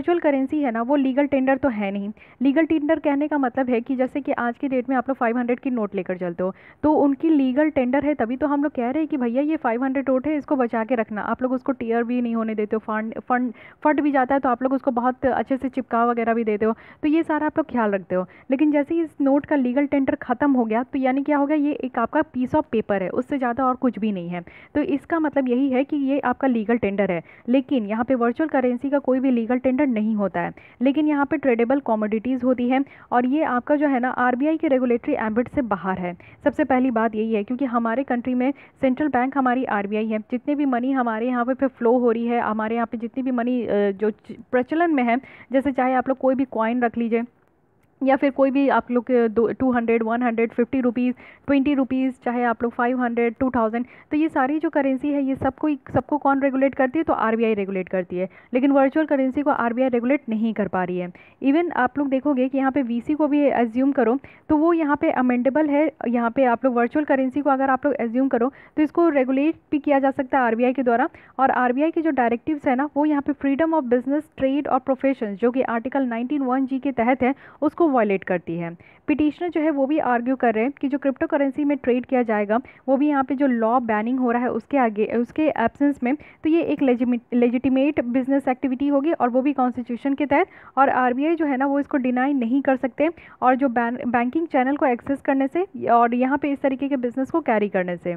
करेंसी है ना वो लीगल टेंडर तो है नहीं। लीगल टेंडर कहने का मतलब है कि जैसे कि आज की डेट में आप लोग फाइव हंड्रेड की नोट लेकर चलते हो तो उनकी लीगल टेंडर है, तभी तो हम लोग कह रहे हैं कि भैया ये फाइव हंड्रेड नोट है, इसको बचा के रखना। आप लोग उसको टीयर भी नहीं होने देते हो, फंड फंड फट भी जाता है तो आप लोग उसको बहुत अच्छे से चिपका वगैरह भी देते हो, तो ये सारा आप लोग ख्याल रखते हो। लेकिन जैसे ही इस नोट का लीगल टेंडर खत्म हो गया तो यानी क्या हो गया, ये एक आपका पीस ऑफ पेपर है, उससे ज़्यादा और कुछ भी नहीं है। तो इसका मतलब यही है कि ये आपका लीगल टेंडर है। लेकिन यहाँ पे वर्चुअल करेंसी का कोई भी लीगल टेंडर नहीं होता है, लेकिन यहाँ पे ट्रेडेबल कमोडिटीज़ होती है और ये आपका जो है ना आरबीआई के रेगुलेटरी एम्बिट से बाहर है। सबसे पहली बात यही है क्योंकि हमारे कंट्री में सेंट्रल बैंक हमारी आरबीआई है। जितने भी मनी हमारे यहाँ पे फ्लो हो रही है, हमारे यहाँ पे जितनी भी मनी जो प्रचलन में है, जैसे चाहे आप लोग कोई भी कॉइन रख लीजिए या फिर कोई भी आप लोग दो two hundred one hundred fifty rupees twenty rupees, चाहे आप लोग फाइव हंड्रेड टू थाउजेंड, तो ये सारी जो करेंसी है ये सबको सबको कौन रेगुलेट करती है, तो आरबीआई रेगुलेट करती है। लेकिन वर्चुअल करेंसी को आरबीआई रेगुलेट नहीं कर पा रही है। इवन आप लोग देखोगे कि यहाँ पे वीसी को भी एज्यूम करो तो वो यहाँ पे अमेंडेबल है। यहाँ पे आप लोग वर्चुअल करेंसी को अगर आप लोग एज्यूम करो तो इसको रेगुलेट भी किया जा सकता है आरबीआई के द्वारा। और आरबीआई के जो डायरेक्टिव्स है ना वो यहाँ पे फ्रीडम ऑफ बिजनेस, ट्रेड और प्रोफेशन जो कि आर्टिकल नाइनटीन वन जी के तहत है उसको वायलेट करती है। पिटिशनर जो है वो भी आर्ग्यू कर रहे हैं कि जो क्रिप्टो करेंसी में ट्रेड किया जाएगा वो भी यहाँ पे जो लॉ बैनिंग हो रहा है उसके आगे उसके एब्सेंस में, तो ये एक लेजिटिमेट बिजनेस एक्टिविटी होगी और वो भी कॉन्स्टिट्यूशन के तहत। और आरबीआई जो है ना वो इसको डिनाई नहीं कर सकते और जो बैंकिंग चैनल को एक्सेस करने से और यहाँ पे इस तरीके के बिजनेस को कैरी करने से।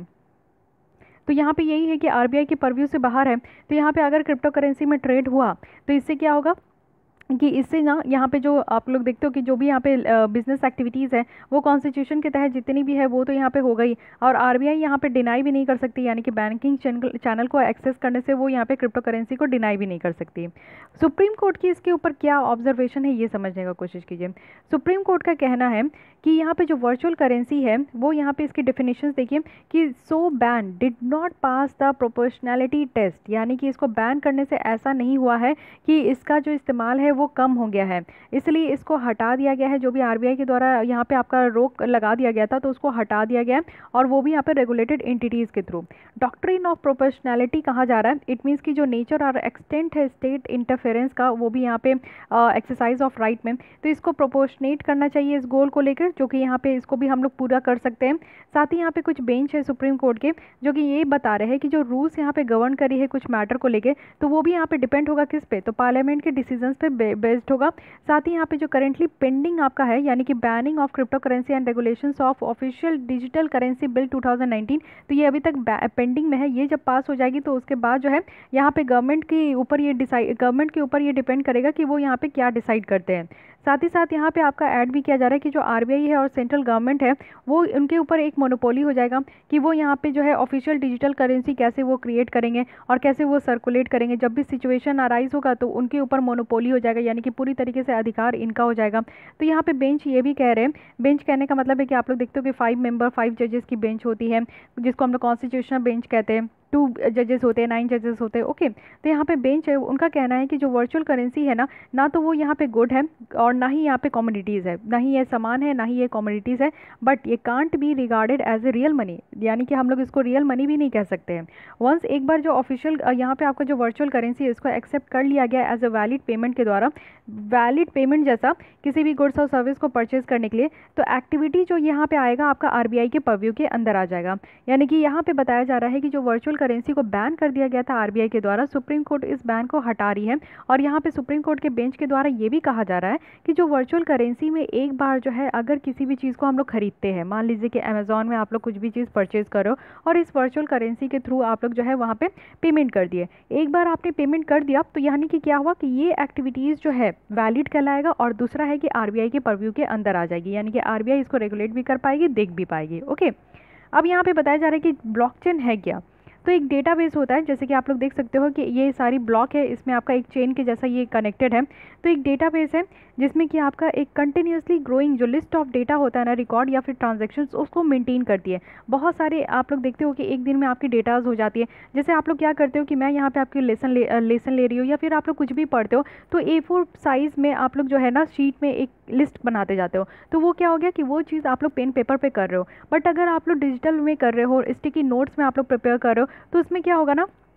तो यहाँ पे यही है कि आरबीआई के परव्यू से बाहर है। तो यहाँ पे अगर क्रिप्टो करेंसी में ट्रेड हुआ तो इससे क्या होगा कि इससे ना यहाँ पे जो आप लोग देखते हो कि जो भी यहाँ पे बिजनेस एक्टिविटीज़ है वो कॉन्स्टिट्यूशन के तहत जितनी भी है वो तो यहाँ पे हो गई और आरबीआई यहाँ पे डिनाई भी नहीं कर सकती, यानी कि बैंकिंग चैनल को एक्सेस करने से वो यहाँ पे क्रिप्टो करेंसी को डिनाई भी नहीं कर सकती। सुप्रीम कोर्ट की इसके ऊपर क्या ऑब्जर्वेशन है ये समझने का कोशिश कीजिए। सुप्रीम कोर्ट का कहना है कि यहाँ पे जो वर्चुअल करेंसी है वो यहाँ पे इसकी डेफिनेशंस देखिए कि so ban did not pass the proportionality test, यानी कि इसको बैन करने से ऐसा नहीं हुआ है कि इसका जो इस्तेमाल है वो कम हो गया है, इसलिए इसको हटा दिया गया है। जो भी आरबीआई के द्वारा यहाँ पे आपका रोक लगा दिया गया था तो उसको हटा दिया गया है और वो भी यहाँ पे रेगुलेटेड एंटिटीज़ के थ्रू। डॉक्ट्रिन ऑफ प्रोपोर्शनैलिटी कहा जा रहा है, इट मीन्स कि जो नेचर और एक्सटेंट है स्टेट इंटरफेरेंस का वो भी यहाँ पे एक्सरसाइज ऑफ राइट में, तो इसको प्रोपोर्शनेट करना चाहिए इस गोल को लेकर, जो कि यहाँ पे इसको भी हम लोग पूरा कर सकते हैं। साथ ही यहाँ पे कुछ बेंच है सुप्रीम कोर्ट के जो कि ये बता रहे हैं कि जो रूल्स यहाँ पे गवर्न करी है कुछ मैटर को लेके तो वो भी यहाँ पे डिपेंड होगा किस पे, तो पार्लियामेंट के डिसीजंस पे बेस्ड होगा। साथ ही यहाँ पे जो करेंटली पेंडिंग आपका है यानी कि banning of crypto currency and regulations of official digital currency bill two thousand nineteen, तो ये अभी तक पेंडिंग में है। ये जब पास हो जाएगी तो उसके बाद जो है यहाँ पे गवर्नमेंट के ऊपर ये डिसाइड गवर्नमेंट के ऊपर ये डिपेंड करेगा कि वो यहाँ पे क्या डिसाइड करते हैं। साथ ही साथ यहाँ पे आपका ऐड भी किया जा रहा है कि जो आरबीआई है और सेंट्रल गवर्नमेंट है वो उनके ऊपर एक मोनोपोली हो जाएगा कि वो यहाँ पे जो है ऑफिशियल डिजिटल करेंसी कैसे वो क्रिएट करेंगे और कैसे वो सर्कुलेट करेंगे। जब भी सिचुएशन अराइज होगा तो उनके ऊपर मोनोपोली हो जाएगा, यानी कि पूरी तरीके से अधिकार इनका हो जाएगा। तो यहाँ पे बेंच ये भी कह रहे हैं, बेंच कहने का मतलब है कि आप लोग देखते हो कि फाइव मेंबर फाइव जजेस की बेंच होती है जिसको हम लोग कॉन्स्टिट्यूशनल बेंच कहते हैं, टू जजेस होते हैं, नाइन जजेस होते हैं। ओके, तो यहाँ पे बेंच है उनका कहना है कि जो वर्चुअल करेंसी है ना ना तो वो यहाँ पे गुड है और ना ही यहाँ पे कमोडिटीज़ है, ना ही ये सामान है ना ही ये कमोडिटीज़ है, बट ये can't be regarded as a real money, यानी कि हम लोग इसको रियल मनी भी नहीं कह सकते हैं। वंस एक बार जो ऑफिशियल यहाँ पे आपका जो वर्चुअल करेंसी है इसको एक्सेप्ट कर लिया गया एज अ वैलिड पेमेंट के द्वारा, वैलिड पेमेंट जैसा किसी भी गुड्स और सर्विस को परचेज करने के लिए, तो एक्टिविटी जो यहाँ पे आएगा आपका आरबीआई के पर्व्यू के अंदर आ जाएगा। यानी कि यहाँ पे बताया जा रहा है कि जो वर्चुअल करेंसी को बैन कर दिया गया था आरबीआई के द्वारा, सुप्रीम कोर्ट इस बैन को हटा रही है। और यहाँ पे सुप्रीम कोर्ट के बेंच के द्वारा ये भी कहा जा रहा है कि जो वर्चुअल करेंसी में एक बार जो है अगर किसी भी चीज़ को हम लोग खरीदते हैं, मान लीजिए कि अमेजोन में आप लोग कुछ भी चीज़ परचेज करो और इस वर्चुअल करेंसी के थ्रू आप लोग जो है वहाँ पे पेमेंट कर दिए, एक बार आपने पेमेंट कर दिया तो यानी कि क्या हुआ कि ये एक्टिविटीज़ जो है वैलिड कहलाएगा और दूसरा है कि आरबीआई के पर्व्यू के अंदर आ जाएगी, यानी कि आरबीआई इसको रेगुलेट भी कर पाएगी, देख भी पाएगी। ओके, अब यहाँ पे बताया जा रहा है कि ब्लॉकचेन है क्या। तो एक डेटाबेस होता है, जैसे कि आप लोग देख सकते हो कि ये सारी ब्लॉक है, इसमें आपका एक चेन के जैसा ये कनेक्टेड है। तो एक डेटाबेस है जिसमें कि आपका एक कंटिन्यूसली ग्रोइंग जो लिस्ट ऑफ डेटा होता है ना, रिकॉर्ड या फिर ट्रांजैक्शंस, उसको मेंटेन करती है। बहुत सारे आप लोग देखते हो कि एक दिन में आपकी डेटाज हो जाती है। जैसे आप लोग क्या करते हो कि मैं यहाँ पे आपकी लेसन ले लेसन ले रही हूँ या फिर आप लोग कुछ भी पढ़ते हो तो ए फोर साइज़ में आप लोग जो है ना शीट में एक लिस्ट बनाते जाते हो, तो वो क्या हो गया कि वो चीज़ आप लोग पेन पेपर पे कर रहे हो। बट अगर आप लोग डिजिटल में कर रहे हो, स्टिकी नोट्स में आप लोग प्रिपेयर कर रहे हो, तो उसमें क्या होगा ना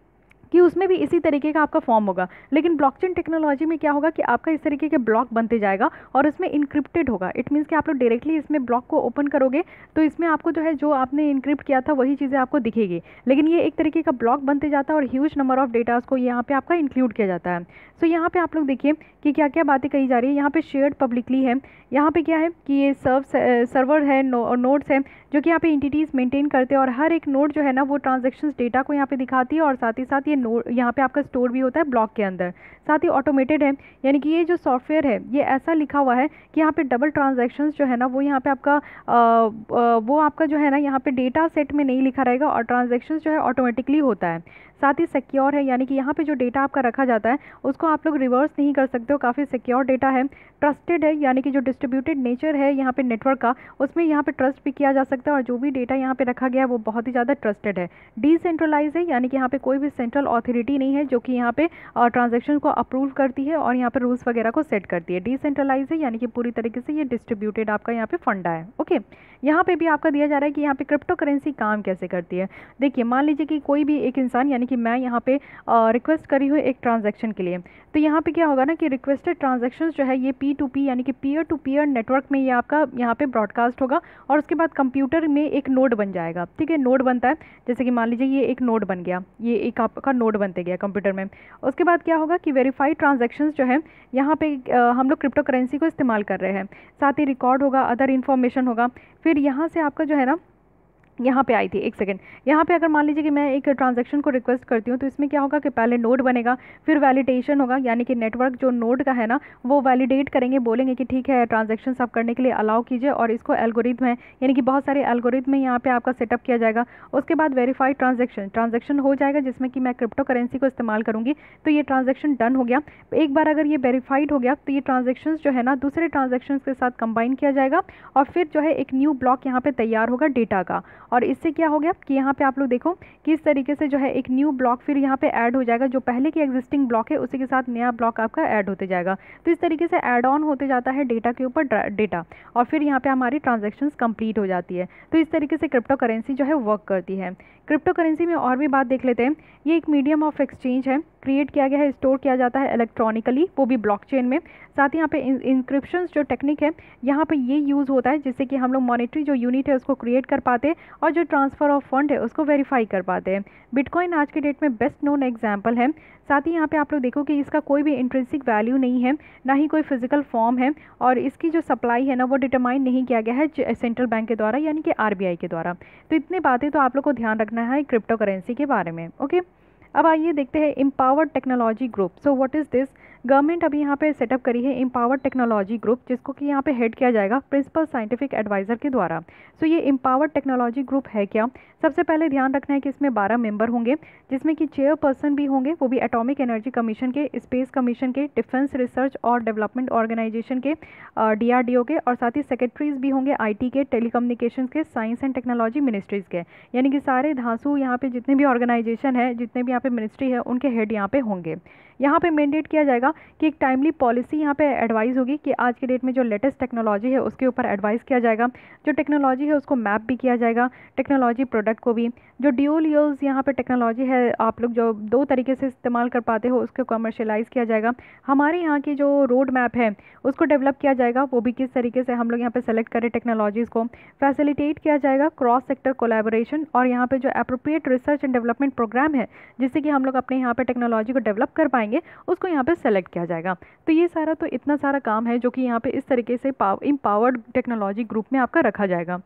कि उसमें भी इसी तरीके का आपका फॉर्म होगा। लेकिन ब्लॉकचेन टेक्नोलॉजी में क्या होगा कि आपका इस तरीके के ब्लॉक बनते जाएगा और इसमें इनक्रिप्टेड होगा। इट मीन्स कि आप लोग डायरेक्टली इसमें ब्लॉक को ओपन करोगे तो इसमें आपको जो है जो आपने इनक्रिप्ट किया था वही चीज़ें आपको दिखेगी, लेकिन ये एक तरीके का ब्लॉक बनते जाता है और ह्यूज नंबर ऑफ डेटाज को यहाँ पे आपका इंक्लूड किया जाता है। सो so, यहाँ पे आप लोग देखिए कि क्या क्या बातें कही जा रही है। यहाँ पे शेयर्ड पब्लिकली है, यहाँ पे क्या है कि ये सर्व सर्वर है, नो, नोड्स है जो कि यहाँ पे एंटिटीज़ मेंटेन करते हैं और हर एक नोड जो है ना वो ट्रांजैक्शंस डेटा को यहाँ पे दिखाती है और साथ ही साथ ये नोड यहाँ पे आपका स्टोर भी होता है ब्लॉक के अंदर। साथ ही ऑटोमेटेड है, यानी कि ये जो सॉफ्टवेयर है ये ऐसा लिखा हुआ है कि यहाँ पे डबल ट्रांजैक्शंस जो है ना वो यहाँ पे आपका आ, आ, वो आपका जो है ना यहाँ पे डेटा सेट में नहीं लिखा रहेगा और ट्रांजैक्शंस जो है ऑटोमेटिकली होता है। साथ ही सिक्योर है, यानी कि यहाँ पे जो डेटा आपका रखा जाता है उसको आप लोग रिवर्स नहीं कर सकते हो, काफ़ी सिक्योर डेटा है। ट्रस्टेड है, यानी कि जो डिस्ट्रीब्यूटेड नेचर है यहाँ पे नेटवर्क का उसमें यहाँ पे ट्रस्ट भी किया जा सकता है और जो भी डेटा यहाँ पे रखा गया है वो बहुत ही ज़्यादा ट्रस्टेड है। डिसेंट्रलाइज है, यानी कि यहाँ पे कोई भी सेंट्रल अथॉरिटी नहीं है जो कि यहाँ पे ट्रांजेक्शन को अप्रूव करती है और यहाँ पे रूल्स वगैरह को सेट करती है। डिसेंट्रलाइज है, यानी कि पूरी तरीके से ये डिस्ट्रीब्यूटेड आपका यहाँ पे फंडा है। ओके, यहाँ पे भी आपका दिया जा रहा है कि यहाँ पे क्रिप्टो करेंसी काम कैसे करती है। देखिए, मान लीजिए कि कोई भी एक इंसान, यानी कि मैं यहाँ पे रिक्वेस्ट करी हुई एक ट्रांजैक्शन के लिए, तो यहाँ पे क्या होगा ना कि रिक्वेस्टेड ट्रांजैक्शंस जो है ये पी टू पी यानी कि पीयर टू पीयर नेटवर्क में ये आपका यहाँ पे ब्रॉडकास्ट होगा और उसके बाद कंप्यूटर में एक नोड बन जाएगा। ठीक है, नोड बनता है, जैसे कि मान लीजिए ये एक नोड बन गया, ये एक आपका नोड बनते गया कंप्यूटर में। उसके बाद क्या होगा कि वेरीफाइड ट्रांजैक्शंस जो है यहाँ पे आ, हम लोग क्रिप्टो करेंसी को इस्तेमाल कर रहे हैं। साथ ही रिकॉर्ड होगा, अदर इन्फॉर्मेशन होगा। फिर यहाँ से आपका जो है ना यहाँ पे आई थी, एक सेकंड, यहाँ पे अगर मान लीजिए कि मैं एक ट्रांजैक्शन को रिक्वेस्ट करती हूँ तो इसमें क्या होगा कि पहले नोड बनेगा, फिर वैलिडेशन होगा, यानी कि नेटवर्क जो नोड का है ना वो वैलिडेट करेंगे, बोलेंगे कि ठीक है ट्रांजैक्शन आप करने के लिए अलाउ कीजिए और इसको एल्गोरिथम है, यानी कि बहुत सारे एल्गोरिथम में यहाँ पे आपका सेटअप किया जाएगा। उसके बाद वेरीफाइड ट्रांजैक्शन ट्रांजैक्शन हो जाएगा जिसमें कि मैं क्रिप्टो करेंसी को इस्तेमाल करूँगी, तो ये ट्रांजैक्शन डन हो गया। एक बार अगर ये वेरीफाइड हो गया तो ये ट्रांजैक्शन जो है ना दूसरे ट्रांजैक्शन के साथ कंबाइन किया जाएगा और फिर जो है एक न्यू ब्लॉक यहाँ पे तैयार होगा डेटा का। और इससे क्या हो गया कि यहाँ पे आप लोग देखो कि इस तरीके से जो है एक न्यू ब्लॉक फिर यहाँ पे ऐड हो जाएगा, जो पहले की एग्जिस्टिंग ब्लॉक है उसी के साथ नया ब्लॉक आपका ऐड होते जाएगा। तो इस तरीके से ऐड ऑन होते जाता है डेटा के ऊपर डेटा और फिर यहाँ पे हमारी ट्रांजैक्शंस कंप्लीट हो जाती है। तो इस तरीके से क्रिप्टो करेंसी जो है वर्क करती है। क्रिप्टो करेंसी में और भी बात देख लेते हैं। ये एक मीडियम ऑफ एक्सचेंज है, क्रिएट किया गया है, स्टोर किया जाता है इलेक्ट्रॉनिकली, वो भी ब्लॉकचेन में। साथ ही यहाँ पे इंक्रिप्शन जो टेक्निक है यहाँ पे ये यूज़ होता है जिससे कि हम लोग मॉनेटरी जो यूनिट है उसको क्रिएट कर पाते हैं और जो ट्रांसफ़र ऑफ फंड है उसको वेरीफाई कर पाते हैं। बिटकॉइन आज के डेट में बेस्ट नोन एग्जाम्पल है। साथ ही यहाँ पे आप लोग देखो कि इसका कोई भी इंट्रिंसिक वैल्यू नहीं है, ना ही कोई फिजिकल फॉर्म है और इसकी जो सप्लाई है ना वो डिटरमाइन नहीं किया गया है सेंट्रल बैंक के द्वारा, यानी कि आरबीआई के द्वारा। तो इतनी बातें तो आप लोग को ध्यान रखना है क्रिप्टो करेंसी के बारे में। ओके, अब आइए देखते हैं empowered technology group. So what is this? Government अभी यहाँ पे सेटअप करी है एम्पावर्ड टेक्नोलॉजी ग्रुप, जिसको कि यहाँ पे हेड किया जाएगा प्रिंसिपल साइंटिफिक एडवाइज़र के द्वारा। सो so, ये एम्पावर्ड टेक्नोलॉजी ग्रुप है क्या? सबसे पहले ध्यान रखना है कि इसमें बारह मेंबर होंगे, जिसमें कि चेयरपर्सन भी होंगे, वो भी एटॉमिक एनर्जी कमीशन के, स्पेस कमीशन के, डिफेंस रिसर्च और डेवलपमेंट ऑर्गेनाइजेशन के, डीआरडीओ के, और साथ ही सेक्रेटरीज भी होंगे आईटी के, टेलीकम्युनिकेशंस के, साइंस एंड टेक्नोलॉजी मिनिस्ट्रीज़ के, यानी कि सारे धांसू यहाँ पे जितने भी ऑर्गेनाइजेशन है, जितने भी यहाँ पे मिनिस्ट्री है, उनके हेड यहाँ पे होंगे। यहाँ पे मैंडेट किया जाएगा कि एक टाइमली पॉलिसी यहाँ पे एडवाइस होगी कि आज के डेट में जो लेटेस्ट टेक्नोलॉजी है उसके ऊपर एडवाइस किया जाएगा, जो टेक्नोलॉजी है उसको मैप भी किया जाएगा, टेक्नोलॉजी प्रोडक्ट को भी। जो ड्यूल यूज़ यहाँ पे टेक्नोलॉजी है, आप लोग जो दो तरीके से इस्तेमाल कर पाते हो, उसको कमर्शलाइज़ किया जाएगा। हमारे यहाँ की जो रोड मैप है उसको डेवलप किया जाएगा, वो भी किस तरीके से हम लोग यहाँ पे सेलेक्ट करें टेक्नोलॉजीज़ को। फैसिलिटेट किया जाएगा क्रॉस सेक्टर कोलैबोरेशन, और यहाँ पे जो appropriate research and development programme है जिससे कि हम लोग अपने यहाँ पे टेक्नोलॉजी को डेवलप कर पाएंगे, उसको यहाँ पे सेलेक्ट किया जाएगा। तो ये सारा तो इतना सारा काम है जो कि यहाँ पे इस तरीके से एम्पावर्ड टेक्नोलॉजी ग्रुप में आपका रखा जाएगा।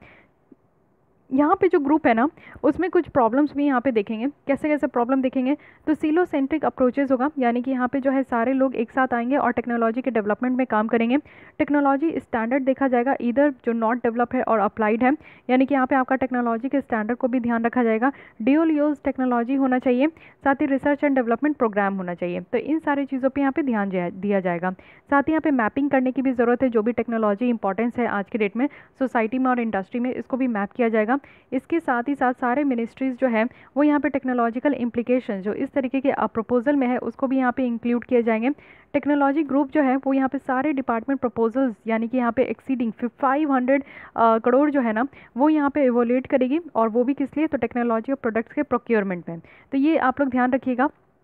यहाँ पे जो ग्रुप है ना उसमें कुछ प्रॉब्लम्स भी यहाँ पे देखेंगे। कैसे कैसे प्रॉब्लम देखेंगे? तो सीलो सेंट्रिक अप्रोचेस होगा, यानी कि यहाँ पे जो है सारे लोग एक साथ आएंगे और टेक्नोलॉजी के डेवलपमेंट में काम करेंगे। टेक्नोलॉजी स्टैंडर्ड देखा जाएगा, इधर जो नॉट डेवलप है और अप्लाइड है, यानी कि यहाँ पे आपका टेक्नोलॉजी के स्टैंडर्ड को भी ध्यान रखा जाएगा। ड्यूल यूज टेक्नोलॉजी होना चाहिए, साथ ही रिसर्च एंड डेवलपमेंट प्रोग्राम होना चाहिए। तो इन सारी चीज़ों पर यहाँ पे ध्यान दिया जाएगा। साथ ही यहाँ पे मैपिंग करने की भी ज़रूरत है, जो भी टेक्नोलॉजी इंपॉर्टेंस है आज के डेट में सोसाइटी में और इंडस्ट्री में, इसको भी मैप किया जाएगा। इसके साथ ही साथ सारे मिनिस्ट्रीज़ जो है वो यहाँ पे टेक्नोलॉजिकल इम्प्लीकेशन जो इस तरीके के प्रपोजल में है उसको भी यहाँ पे इंक्लूड किए जाएंगे। टेक्नोलॉजी ग्रुप जो है वो यहाँ पे सारे डिपार्टमेंट प्रपोजल्स, यानी कि यहाँ पे एक्सीडिंग फाइव हंड्रेड करोड़ जो है ना वो यहाँ पे एवोल्यूट करेगी, और वो भी किस लिए? तो टेक्नोलॉजी और प्रोडक्ट्स के प्रोक्योरमेंट में। तो ये आप लोग ध्यान रखिएगा।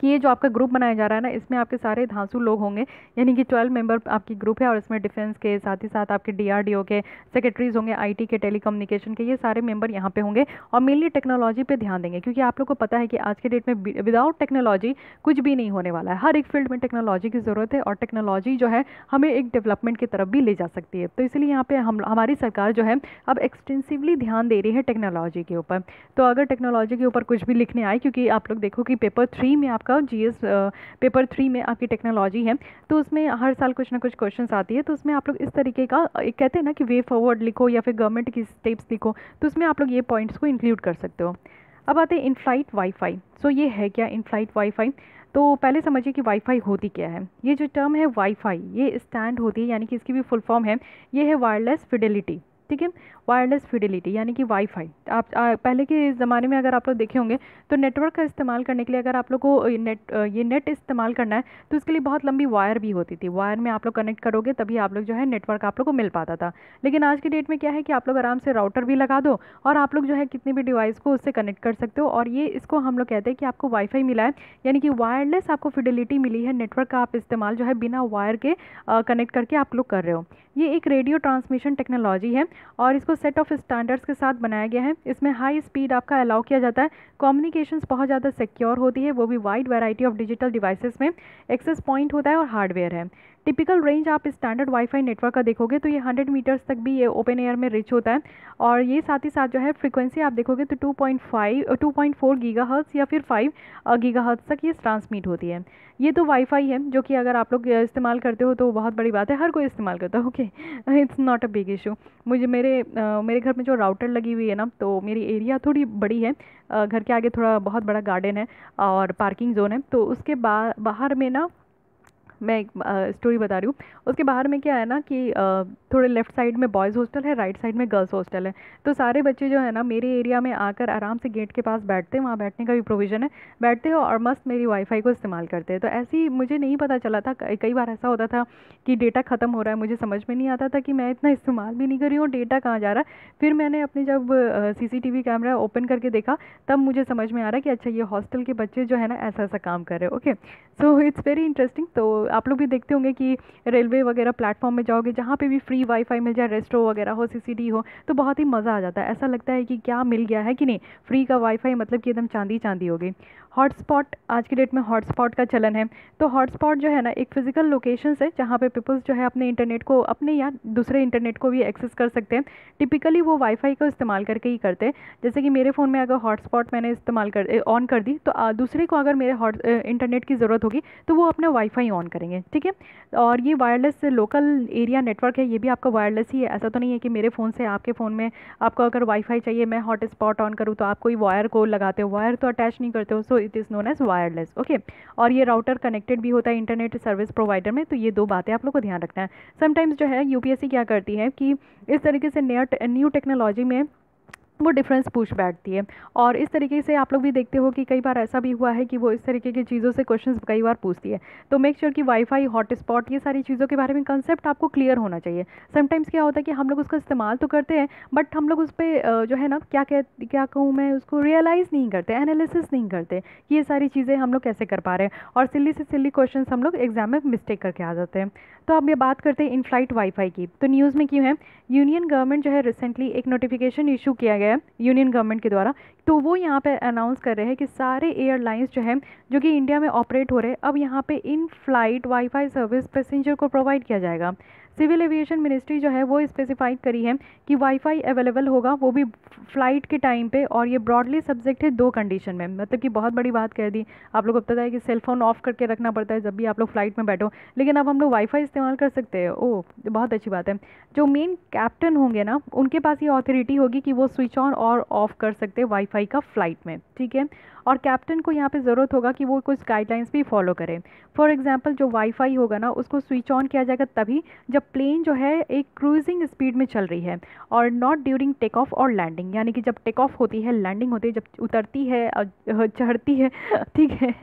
कि ये जो आपका ग्रुप बनाया जा रहा है ना, इसमें आपके सारे धांसू लोग होंगे, यानी कि ट्वेल्व मेंबर आपकी ग्रुप है, और इसमें डिफेंस के साथ ही साथ आपके डीआरडीओ के सेक्रेटरीज होंगे, आईटी के, टेलीकम्युनिकेशन के, ये सारे मेंबर यहाँ पे होंगे और मेनली टेक्नोलॉजी पे ध्यान देंगे, क्योंकि आप लोग को पता है कि आज के डेट में विदाउट टेक्नोलॉजी कुछ भी नहीं होने वाला है। हर एक फील्ड में टेक्नोलॉजी की ज़रूरत है और टेक्नोलॉजी जो है हमें एक डेवलपमेंट की तरफ भी ले जा सकती है। तो इसलिए यहाँ पे हम हमारी सरकार जो है अब एक्सटेंसिवली ध्यान दे रही है टेक्नोलॉजी के ऊपर। तो अगर टेक्नोलॉजी के ऊपर कुछ भी लिखने आए, क्योंकि आप लोग देखो कि पेपर थ्री में आपका जीएस पेपर थ्री में आपकी टेक्नोलॉजी है, तो उसमें हर साल कुछ ना कुछ क्वेश्चंस आती है, तो उसमें आप लोग इस तरीके का एक कहते हैं ना कि वे फॉरवर्ड लिखो या फिर गवर्नमेंट की स्टेप्स लिखो, तो उसमें आप लोग ये पॉइंट्स को इंक्लूड कर सकते हो। अब आते हैं इन फ्लाइट वाईफाई। सो ये है क्या इन फ्लाइट वाईफाई? तो पहले समझिए कि वाईफाई होती क्या है। ये जो टर्म है वाईफाई, ये स्टैंड होती है, यानी कि इसकी भी फुल फॉर्म है, ये है वायरलेस फिडेलिटी। ठीक है, वायरलेस फिडेलिटी यानी कि वाईफाई। आप आ, पहले के ज़माने में अगर आप लोग देखे होंगे तो नेटवर्क का इस्तेमाल करने के लिए अगर आप लोग को नेट ये नेट इस्तेमाल करना है तो उसके लिए बहुत लंबी वायर भी होती थी। वायर में आप लोग कनेक्ट करोगे तभी आप लोग जो है नेटवर्क आप लोग को मिल पाता था। लेकिन आज की डेट में क्या है कि आप लोग आराम से राउटर भी लगा दो और आप लोग जो है कितनी भी डिवाइस को उससे कनेक्ट कर सकते हो, और ये इसको हम लोग कहते हैं कि आपको वाईफाई मिला है, यानी कि वायरलेस आपको फिडेलिटी मिली है। नेटवर्क का आप इस्तेमाल जो है बिना वायर के कनेक्ट करके आप लोग कर रहे हो। ये एक रेडियो ट्रांसमिशन टेक्नोलॉजी है और इसको सेट ऑफ स्टैंडर्ड्स के साथ बनाया गया है। इसमें हाई स्पीड आपका अलाउ किया जाता है, कम्युनिकेशंस बहुत ज़्यादा सिक्योर होती है, वो भी wide variety of digital devices में। एक्सेस पॉइंट होता है और हार्डवेयर है। टिपिकल रेंज आप स्टैंडर्ड वाईफाई नेटवर्क का देखोगे तो ये हंड्रेड मीटर्स तक भी ये ओपन एयर में रिच होता है, और ये साथ ही साथ जो है फ्रीक्वेंसी आप देखोगे तो two point five two point four gigahertz या फिर फाइव गीगाहर्ट्ज़ तक ये ट्रांसमिट होती है। ये तो वाईफाई है जो कि अगर आप लोग इस्तेमाल करते हो तो बहुत बड़ी बात है, हर कोई इस्तेमाल करता है। Okay, it's not a big issue. मुझे मेरे uh, मेरे घर में जो राउटर लगी हुई है ना, तो मेरी एरिया थोड़ी बड़ी है, uh, घर के आगे थोड़ा बहुत बड़ा गार्डन है और पार्किंग जोन है, तो उसके बा, बाहर में ना मैं एक स्टोरी बता रही हूँ। उसके बाहर में क्या है ना कि आ, थोड़े लेफ्ट साइड में बॉयज़ हॉस्टल है, राइट साइड में गर्ल्स हॉस्टल है। तो सारे बच्चे जो है ना मेरे एरिया में आकर आराम से गेट के पास बैठते हैं, वहाँ बैठने का भी प्रोविज़न है, बैठते हो और मस्त मेरी वाईफाई को इस्तेमाल करते हैं। तो ऐसे ही मुझे नहीं पता चला था, कई बार ऐसा होता था कि डेटा ख़त्म हो रहा है, मुझे समझ में नहीं आता था कि मैं इतना इस्तेमाल भी नहीं कर रही हूँ, डेटा कहाँ जा रहा है। फिर मैंने अपने जब C C T V camera open करके देखा तब मुझे समझ में आ रहा है कि अच्छा ये हॉस्टल के बच्चे जो है ना ऐसा ऐसा काम कर रहे हैं। Okay, so it's very interesting. तो आप लोग भी देखते होंगे कि रेलवे वगैरह प्लेटफॉर्म में जाओगे जहाँ पे भी फ्री वाईफाई मिल जाए, रेस्टोरेंट वगैरह हो, सीसीडी हो, तो बहुत ही मज़ा आ जाता है। ऐसा लगता है कि क्या मिल गया है कि नहीं, फ्री का वाईफाई मतलब कि एकदम चांदी चांदी हो गई। हॉटस्पॉट, आज की डेट में हॉटस्पॉट का चलन है। तो हॉटस्पॉट जो है ना एक फिजिकल लोकेशंस है जहाँ पे पीपल्स जो है अपने इंटरनेट को, अपने या दूसरे इंटरनेट को भी एक्सेस कर सकते हैं। टिपिकली वो वाईफाई को इस्तेमाल करके ही करते हैं। जैसे कि मेरे फ़ोन में अगर हॉटस्पॉट मैंने इस्तेमाल कर ऑन कर दी तो आ, दूसरे को अगर मेरे हॉट इंटरनेट की ज़रूरत होगी तो वो अपना वाईफाई ऑन करेंगे। ठीक है, और ये वायरलेस लोकल एरिया नेटवर्क है, ये भी आपका वायरलेस ही है। ऐसा तो नहीं है कि मेरे फ़ोन से आपके फ़ोन में आपको अगर वाईफाई चाहिए, मैं हॉटस्पॉट ऑन करूँ तो आप कोई वायर को लगाते हो, वायर तो अटैच नहीं करते हो, so it is known as wireless. Okay, और ये राउटर कनेक्टेड भी होता है इंटरनेट सर्विस प्रोवाइडर में। तो ये दो बातें आप लोग को ध्यान रखना है। समटाइम्स जो है यूपीएससी क्या करती है कि इस तरीके से नया न्यू टेक्नोलॉजी में वो डिफरेंस पूछ बैठती है, और इस तरीके से आप लोग भी देखते हो कि कई बार ऐसा भी हुआ है कि वो इस तरीके की चीज़ों से क्वेश्चंस कई बार पूछती है। तो मेक श्योर कि वाईफाई, हॉटस्पॉट, ये सारी चीज़ों के बारे में कंसेप्ट आपको क्लियर होना चाहिए। समटाइम्स क्या होता है कि हम लोग उसका इस्तेमाल तो करते हैं बट हम लोग उस पर जो है ना क्या कह क्या कहूँ मैं, उसको रियलाइज़ नहीं करते, एनालिसिस नहीं करते कि ये सारी चीज़ें हम लोग कैसे कर पा रहे हैं, और सिल्ली से सिल्ली क्वेश्चन हम लोग एग्जाम में मिस्टेक करके आ जाते हैं। तो अब ये बात करते हैं इन फ्लाइट वाईफाई की। तो न्यूज़ में क्यों है, यूनियन गवर्नमेंट जो है रिसेंटली एक नोटिफिकेशन इशू किया गया है यूनियन गवर्नमेंट के द्वारा। तो वो यहाँ पे अनाउंस कर रहे हैं कि सारे एयरलाइंस जो है जो कि इंडिया में ऑपरेट हो रहे हैं, अब यहाँ पे in flight wifi service passenger को प्रोवाइड किया जाएगा। सिविल एविएशन मिनिस्ट्री जो है वो स्पेसिफाइड करी है कि वाईफाई अवेलेबल होगा, वो भी फ़्लाइट के टाइम पे, और ये ब्रॉडली सब्जेक्ट है दो कंडीशन में। मतलब कि बहुत बड़ी बात कह दी। आप लोग को पता है कि सेल फोन ऑफ करके रखना पड़ता है जब भी आप लोग फ्लाइट में बैठो, लेकिन अब हम लोग वाईफाई इस्तेमाल कर सकते हैं। ओह, बहुत अच्छी बात है। जो मेन कैप्टन होंगे ना उनके पास ये अथॉरिटी होगी कि वो स्विच ऑन और ऑफ कर सकते हैं वाईफाई का फ्लाइट में। ठीक है, और कैप्टन को यहाँ पे ज़रूरत होगा कि वो कुछ गाइडलाइंस भी फॉलो करें। फॉर एग्जांपल जो वाईफाई होगा ना उसको स्विच ऑन किया जाएगा तभी जब प्लेन जो है एक क्रूजिंग स्पीड में चल रही है, और नॉट ड्यूरिंग टेक ऑफ और लैंडिंग, यानी कि जब टेक ऑफ होती है, लैंडिंग होती है, जब उतरती है, चढ़ती है। ठीक है,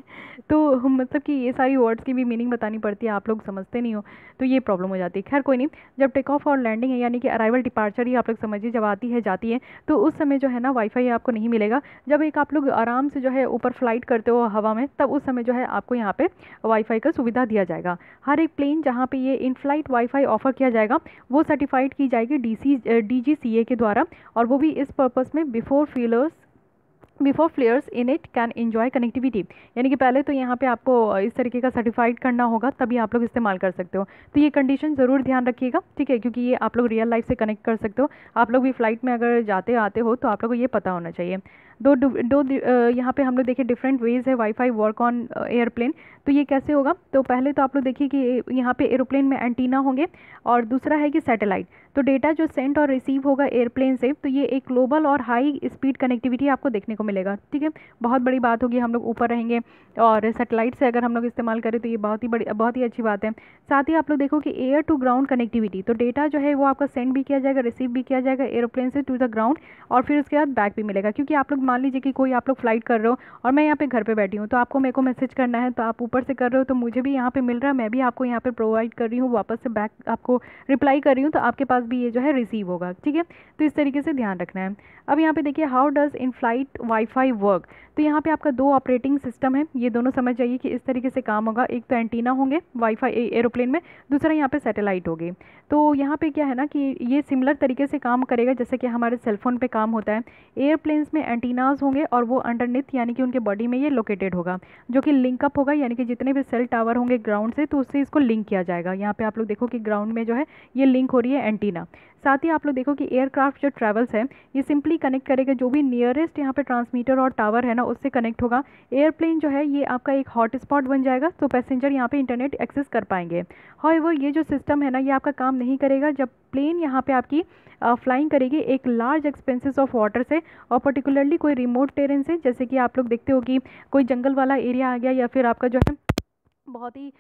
तो मतलब कि ये सारी वर्ड्स की भी मीनिंग बतानी पड़ती है, आप लोग समझते नहीं हो तो ये प्रॉब्लम हो जाती है। खैर कोई नहीं, जब टेक ऑफ और लैंडिंग है यानी कि अराइवल डिपार्चर ही आप लोग समझिए, जब आती है जाती है तो उस समय जो है ना वाईफाई आपको नहीं मिलेगा। जब एक आप लोग आराम से जो है ऊपर फ्लाइट करते हो हवा में, तब उस समय जो है आपको यहाँ पे वाईफाई का सुविधा दिया जाएगा। हर एक प्लेन जहाँ पे ये इन फ्लाइट वाईफाई ऑफर किया जाएगा वो सर्टिफाइड की जाएगी डी सी डी जी सी ए के द्वारा, और वो भी इस पर्पज़ में before feelers before flares in it can enjoy connectivity, यानी कि पहले तो यहाँ पे आपको इस तरीके का सर्टिफाइड करना होगा तभी आप लोग इस्तेमाल कर सकते हो। तो ये कंडीशन ज़रूर ध्यान रखिएगा, ठीक है, क्योंकि ये आप लोग रियल लाइफ से कनेक्ट कर सकते हो। आप लोग भी फ्लाइट में अगर जाते आते हो तो आप लोग को ये पता होना चाहिए। दो दो यहाँ पे हम लोग देखिए डिफरेंट वेज है वाईफाई वर्क ऑन एयरप्लेन। तो ये कैसे होगा, तो पहले तो आप लोग देखिए कि यहाँ पे एरोप्लेन में एंटीना होंगे, और दूसरा है कि सैटेलाइट। तो डेटा जो सेंड और रिसीव होगा एयरप्लेन से, तो ये एक ग्लोबल और हाई स्पीड कनेक्टिविटी आपको देखने को मिलेगा, ठीक है। बहुत बड़ी बात होगी, हम लोग ऊपर रहेंगे और सैटेलाइट से अगर हम लोग इस्तेमाल करें तो ये बहुत ही बड़ी बहुत ही अच्छी बात है। साथ ही आप लोग देखो कि एयर टू ग्राउंड कनेक्टिविटी, तो डेटा जो है वो आपका सेंड भी किया जाएगा, रिसीव भी किया जाएगा एरोप्लेन से टू द ग्राउंड, और फिर उसके बाद बैक भी मिलेगा। क्योंकि आप लोग मान लीजिए कि कोई आप लोग फ्लाइट कर रहे हो और मैं यहाँ पे घर पे बैठी हूँ, तो आपको मेरे को मैसेज करना है, तो आप ऊपर से कर रहे हो तो मुझे भी यहाँ पे मिल रहा है, मैं भी आपको यहाँ पे प्रोवाइड कर रही हूँ, वापस से बैक आपको रिप्लाई कर रही हूँ, तो आपके पास भी ये जो है रिसीव होगा, ठीक है। तो इस तरीके से ध्यान रखना है। अब यहाँ पे देखिए how does in flight wifi work. तो यहाँ पे आपका दो ऑपरेटिंग सिस्टम है, ये दोनों समझ जाइए कि इस तरीके से काम होगा। एक तो एंटीना होंगे वाईफाई एरोप्लेन में, दूसरा यहाँ पे सैटेलाइट होगी। तो यहाँ पे क्या है ना कि ये सिमिलर तरीके से काम करेगा जैसे कि हमारे सेलफोन पे काम होता है। एयरप्लेन्स में एंटीनाज होंगे और वो अंडरनीथ यानी कि उनके बॉडी में ये लोकेटेड होगा, जो कि लिंकअप होगा, यानी कि जितने भी सेल टावर होंगे ग्राउंड से तो उससे इसको लिंक किया जाएगा। यहाँ पे आप लोग देखो कि ग्राउंड में जो है ये लिंक हो रही है एंटीना। साथ ही आप लोग देखो कि एयरक्राफ्ट जो ट्रैवल्स है ये सिंपली कनेक्ट करेगा, जो भी नियरेस्ट यहाँ पे ट्रांसमीटर और टावर है ना उससे कनेक्ट होगा। एयरप्लेन जो है ये आपका एक हॉटस्पॉट बन जाएगा, तो पैसेंजर यहाँ पे इंटरनेट एक्सेस कर पाएंगे। हाउएवर ये जो सिस्टम है ना ये आपका काम नहीं करेगा जब प्लेन यहाँ पे आपकी फ्लाइंग करेगी एक लार्ज एक्सपेंसेस ऑफ वाटर से, और पर्टिकुलरली कोई रिमोट टेरेन से, जैसे कि आप लोग देखते हो कि कोई जंगल वाला एरिया आ गया, या फिर आपका जो है बहुत ही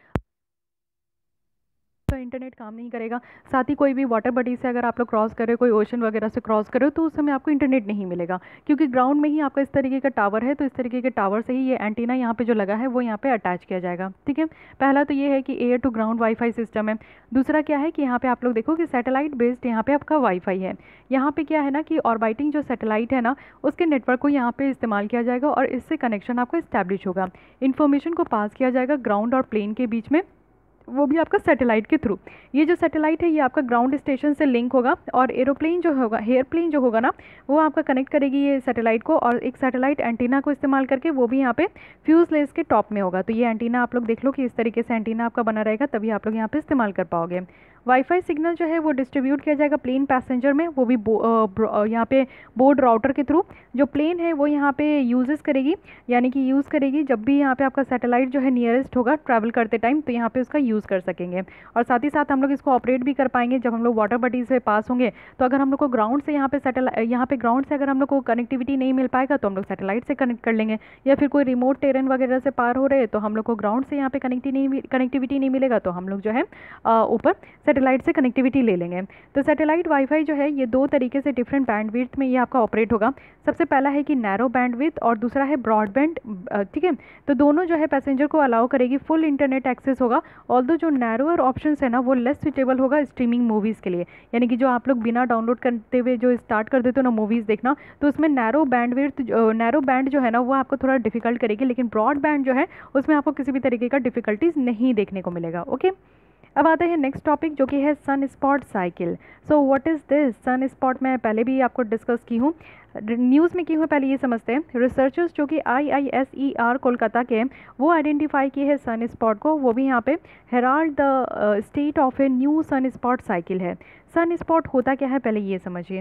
तो इंटरनेट काम नहीं करेगा। साथ ही कोई भी वाटर बॉडी से अगर आप लोग क्रॉस करें, कोई ओशन वगैरह से क्रॉस करो, तो उस समय आपको इंटरनेट नहीं मिलेगा, क्योंकि ग्राउंड में ही आपका इस तरीके का टावर है। तो इस तरीके के टावर से ही ये एंटीना यहाँ पे जो लगा है वो यहाँ पे अटैच किया जाएगा, ठीक है। पहला तो ये है कि air to ground wifi system है। दूसरा क्या है कि यहाँ पे आप लोग देखो कि सैटेलाइट बेस्ड यहाँ पे आपका वाईफाई है। यहाँ पे क्या है ना कि ऑर्बिटिंग जो सैटेलाइट है ना उसके नेटवर्क को यहाँ पे इस्तेमाल किया जाएगा, और इससे कनेक्शन आपको इस्टेब्लिश होगा। इन्फॉर्मेशन को पास किया जाएगा ग्राउंड और प्लेन के बीच में, वो भी आपका सैटेलाइट के थ्रू। ये जो सैटेलाइट है ये आपका ग्राउंड स्टेशन से लिंक होगा, और एरोप्लेन जो होगा एयरप्लेन जो होगा ना वो आपका कनेक्ट करेगी ये सैटेलाइट को, और एक सैटेलाइट एंटीना को इस्तेमाल करके वो भी यहाँ पे फ्यूजलेस के टॉप में होगा। तो ये एंटीना आप लोग देख लो कि इस तरीके से एंटीना आपका बना रहेगा, तभी आप लोग यहाँ पे इस्तेमाल कर पाओगे। वाईफाई सिग्नल जो है वो डिस्ट्रीब्यूट किया जाएगा प्लेन पैसेंजर में, वो भी यहाँ पे बोर्ड राउटर के थ्रू। जो प्लेन है वो यहाँ पे यूजेस करेगी, यानी कि यूज़ करेगी जब भी यहाँ पे आपका सैटेलाइट जो है नियरेस्ट होगा ट्रैवल करते टाइम, तो यहाँ पे उसका यूज़ कर सकेंगे। और साथ ही साथ हम लोग इसको ऑपरेट भी कर पाएंगे जब हम लोग वाटर बॉडी से पास होंगे। तो अगर हम लोग को ग्राउंड से यहाँ पे सैटेलाइट यहाँ पे ग्राउंड से अगर हम लोग को कनेक्टिविटी नहीं मिल पाएगा तो हम लोग सैटेलाइट से कनेक्ट कर लेंगे, या फिर कोई रिमोट टेरेन वगैरह से पार हो रहे तो हम लोग को ग्राउंड से यहाँ पे कनेक्टिविटी नहीं कनेक्टिविटी नहीं मिलेगा, तो हम लोग जो है ऊपर सैटेलाइट से कनेक्टिविटी ले लेंगे। तो सैटेलाइट वाईफाई जो है ये दो तरीके से डिफरेंट बैंडविड्थ में ये आपका ऑपरेट होगा। सबसे पहला है कि नैरो बैंडविड्थ और दूसरा है ब्रॉडबैंड, ठीक है। तो दोनों जो है पैसेंजर को अलाउ करेगी, फुल इंटरनेट एक्सेस होगा। ऑल्दो जो नैरोअर ऑप्शन है ना वो लेस सुटेबल होगा स्ट्रीमिंग मूवीज़ के लिए, यानी कि जो आप लोग बिना डाउनलोड करते हुए जो स्टार्ट कर देते हो ना मूवीज़ देखना, तो उसमें नैरो बैंडविड्थ नैरो बैंड जो है ना वो आपको थोड़ा डिफिकल्ट करेगी, लेकिन ब्रॉड बैंड जो है उसमें आपको किसी भी तरीके का डिफिकल्टीज नहीं देखने को मिलेगा। ओके, अब आते हैं नेक्स्ट टॉपिक जो कि है sun spot cycle. So what is this sun spot, मैं पहले भी आपको डिस्कस की हूँ, न्यूज़ में की हूँ, पहले ये समझते हैं। रिसर्चर्स जो कि I I S E R Kolkata के वो आइडेंटिफाई किए हैं सन स्पॉट को, वो भी यहाँ पे herald the state of a new sun spot cycle है। सन स्पॉट होता क्या है पहले ये समझिए।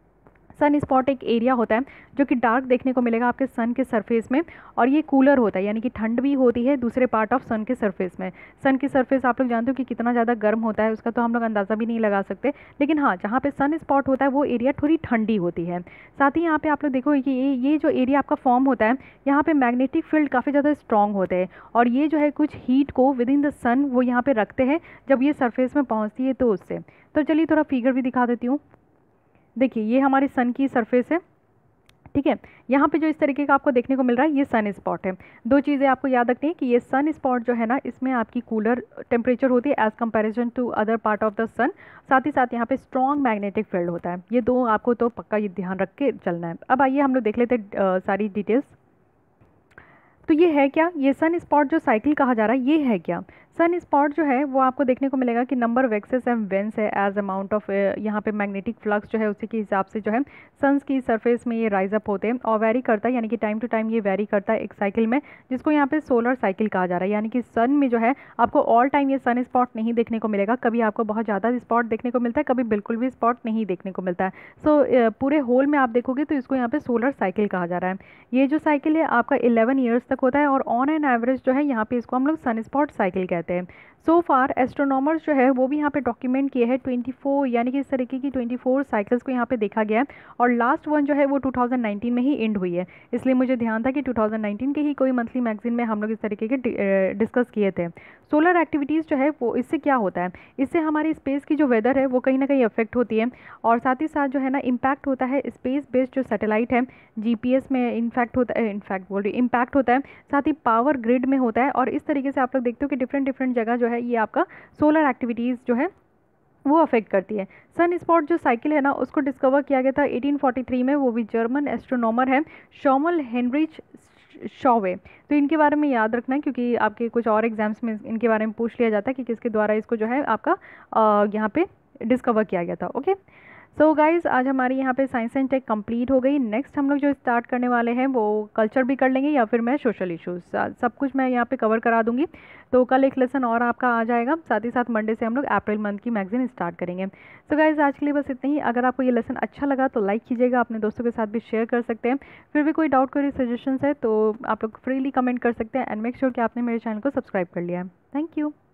सन स्पॉट एक एरिया होता है जो कि डार्क देखने को मिलेगा आपके सन के सरफेस में, और ये कूलर होता है, यानी कि ठंड भी होती है दूसरे पार्ट ऑफ सन के सरफेस में। सन की सरफेस आप लोग जानते हो कि कितना ज़्यादा गर्म होता है, उसका तो हम लोग अंदाज़ा भी नहीं लगा सकते, लेकिन हाँ जहाँ पे सन स्पॉट होता है वो एरिया थोड़ी ठंडी होती है। साथ ही यहाँ पे आप लोग देखो कि ये ये जो एरिया आपका फॉर्म होता है यहाँ पे मैग्नेटिक फील्ड काफ़ी ज़्यादा स्ट्रॉन्ग होते हैं, और ये जो है कुछ हीट को विद इन द सन वो यहाँ पे रखते हैं जब ये सरफेस में पहुँचती है तो उससे। तो चलिए थोड़ा फिगर भी दिखा देती हूँ। देखिए ये हमारे सन की सरफेस है, ठीक है। यहाँ पे जो इस तरीके का आपको देखने को मिल रहा है ये सन स्पॉट है। दो चीज़ें आपको याद रखनी है कि ये सन स्पॉट जो है ना इसमें आपकी कूलर टेम्परेचर होती है as comparison to other part of the sun, साथ ही साथ यहाँ पे स्ट्रॉन्ग मैग्नेटिक फील्ड होता है। ये दो आपको तो पक्का ये ध्यान रख के चलना है। अब आइए हम लोग देख लेते हैं सारी डिटेल्स। तो ये है क्या, ये सन स्पॉट जो साइकिल कहा जा रहा है ये है क्या? सन स्पॉट जो है वो आपको देखने को मिलेगा कि number of access and veins है एज अमाउंट ऑफ यहाँ पे मैग्नेटिक फ्लक्स जो है उसी के हिसाब से जो है सन्स की सरफेस में ये राइज अप होते हैं और वेरी करता है, यानी कि टाइम टू टाइम ये वेरी करता है एक साइकिल में, जिसको यहाँ पे सोलर साइकिल कहा जा रहा है। यानी कि सन में जो है आपको ऑल टाइम ये सन स्पॉट नहीं देखने को मिलेगा, कभी आपको बहुत ज़्यादा स्पॉट देखने को मिलता है, कभी बिल्कुल भी स्पॉट नहीं देखने को मिलता है। सो so, पूरे होल में आप देखोगे तो इसको यहाँ पे सोलर साइकिल कहा जा रहा है। ये जो साइकिल है आपका इलेवन ईयर्स तक होता है और ऑन एन एवरेज जो है यहाँ पे इसको हम लोग सन स्पॉट साइकिल कहते हैं। सो फार एस्ट्रोनॉमर्स जो है वो भी यहाँ पे डॉक्यूमेंट किए हैं चौबीस, यानी कि इस तरीके की चौबीस साइकिल्स को यहाँ पे देखा गया है और लास्ट वन जो है वो टू थाउजेंड नाइनटीन में ही एंड हुई है। इसलिए मुझे ध्यान था कि टू थाउजेंड नाइनटीन के ही कोई मंथली मैगजीन में हम लोग इस तरीके के डिस्कस किए थे। सोलर एक्टिविटीज़ जो है वो इससे क्या होता है, इससे हमारी स्पेस की जो वेदर है वो कहीं ना कहीं अफेक्ट होती है और साथ ही साथ जो है ना इम्पैक्ट होता है स्पेस बेस्ड जो सैटेलाइट है जीपीएस में इनफैक्ट होता है, इनफैक्ट बोल रही इम्पैक्ट होता है, साथ ही पावर ग्रिड में होता है। और इस तरीके से आप लोग देखते हो कि डिफरेंट डिफरेंट जगह जो है ये आपका सोलर एक्टिविटीज़ जो है वो अफेक्ट करती है। सन स्पॉट जो साइकिल है ना उसको डिस्कवर किया गया था एटीन फोर्टी थ्री में, वो भी जर्मन एस्ट्रोनॉमर है शॉमल हेनरिच शॉवे। तो इनके बारे में याद रखना है क्योंकि आपके कुछ और एग्जाम्स में इनके बारे में पूछ लिया जाता है कि किसके द्वारा इसको जो है आपका यहाँ पे डिस्कवर किया गया था। ओके सो गाइज़ आज हमारी यहाँ पे साइंस एंड टेक कंप्लीट हो गई। नेक्स्ट हम लोग जो स्टार्ट करने वाले हैं वो कल्चर भी कर लेंगे या फिर मैं सोशल इश्यूज सब कुछ मैं यहाँ पे कवर करा दूंगी। तो कल एक लेसन और आपका आ जाएगा, साथ ही साथ मंडे से हम लोग अप्रैल मंथ की मैगजीन स्टार्ट करेंगे। सो गाइज़ आज के लिए बस इतना ही। अगर आपको ये लेसन अच्छा लगा तो लाइक कीजिएगा, अपने दोस्तों के साथ भी शेयर कर सकते हैं। फिर भी कोई डाउट कोई सजेशंस है तो आप लोग फ्रीली कमेंट कर सकते हैं एंड मेक श्योर कि आपने मेरे चैनल को सब्सक्राइब कर लिया है। Thank you.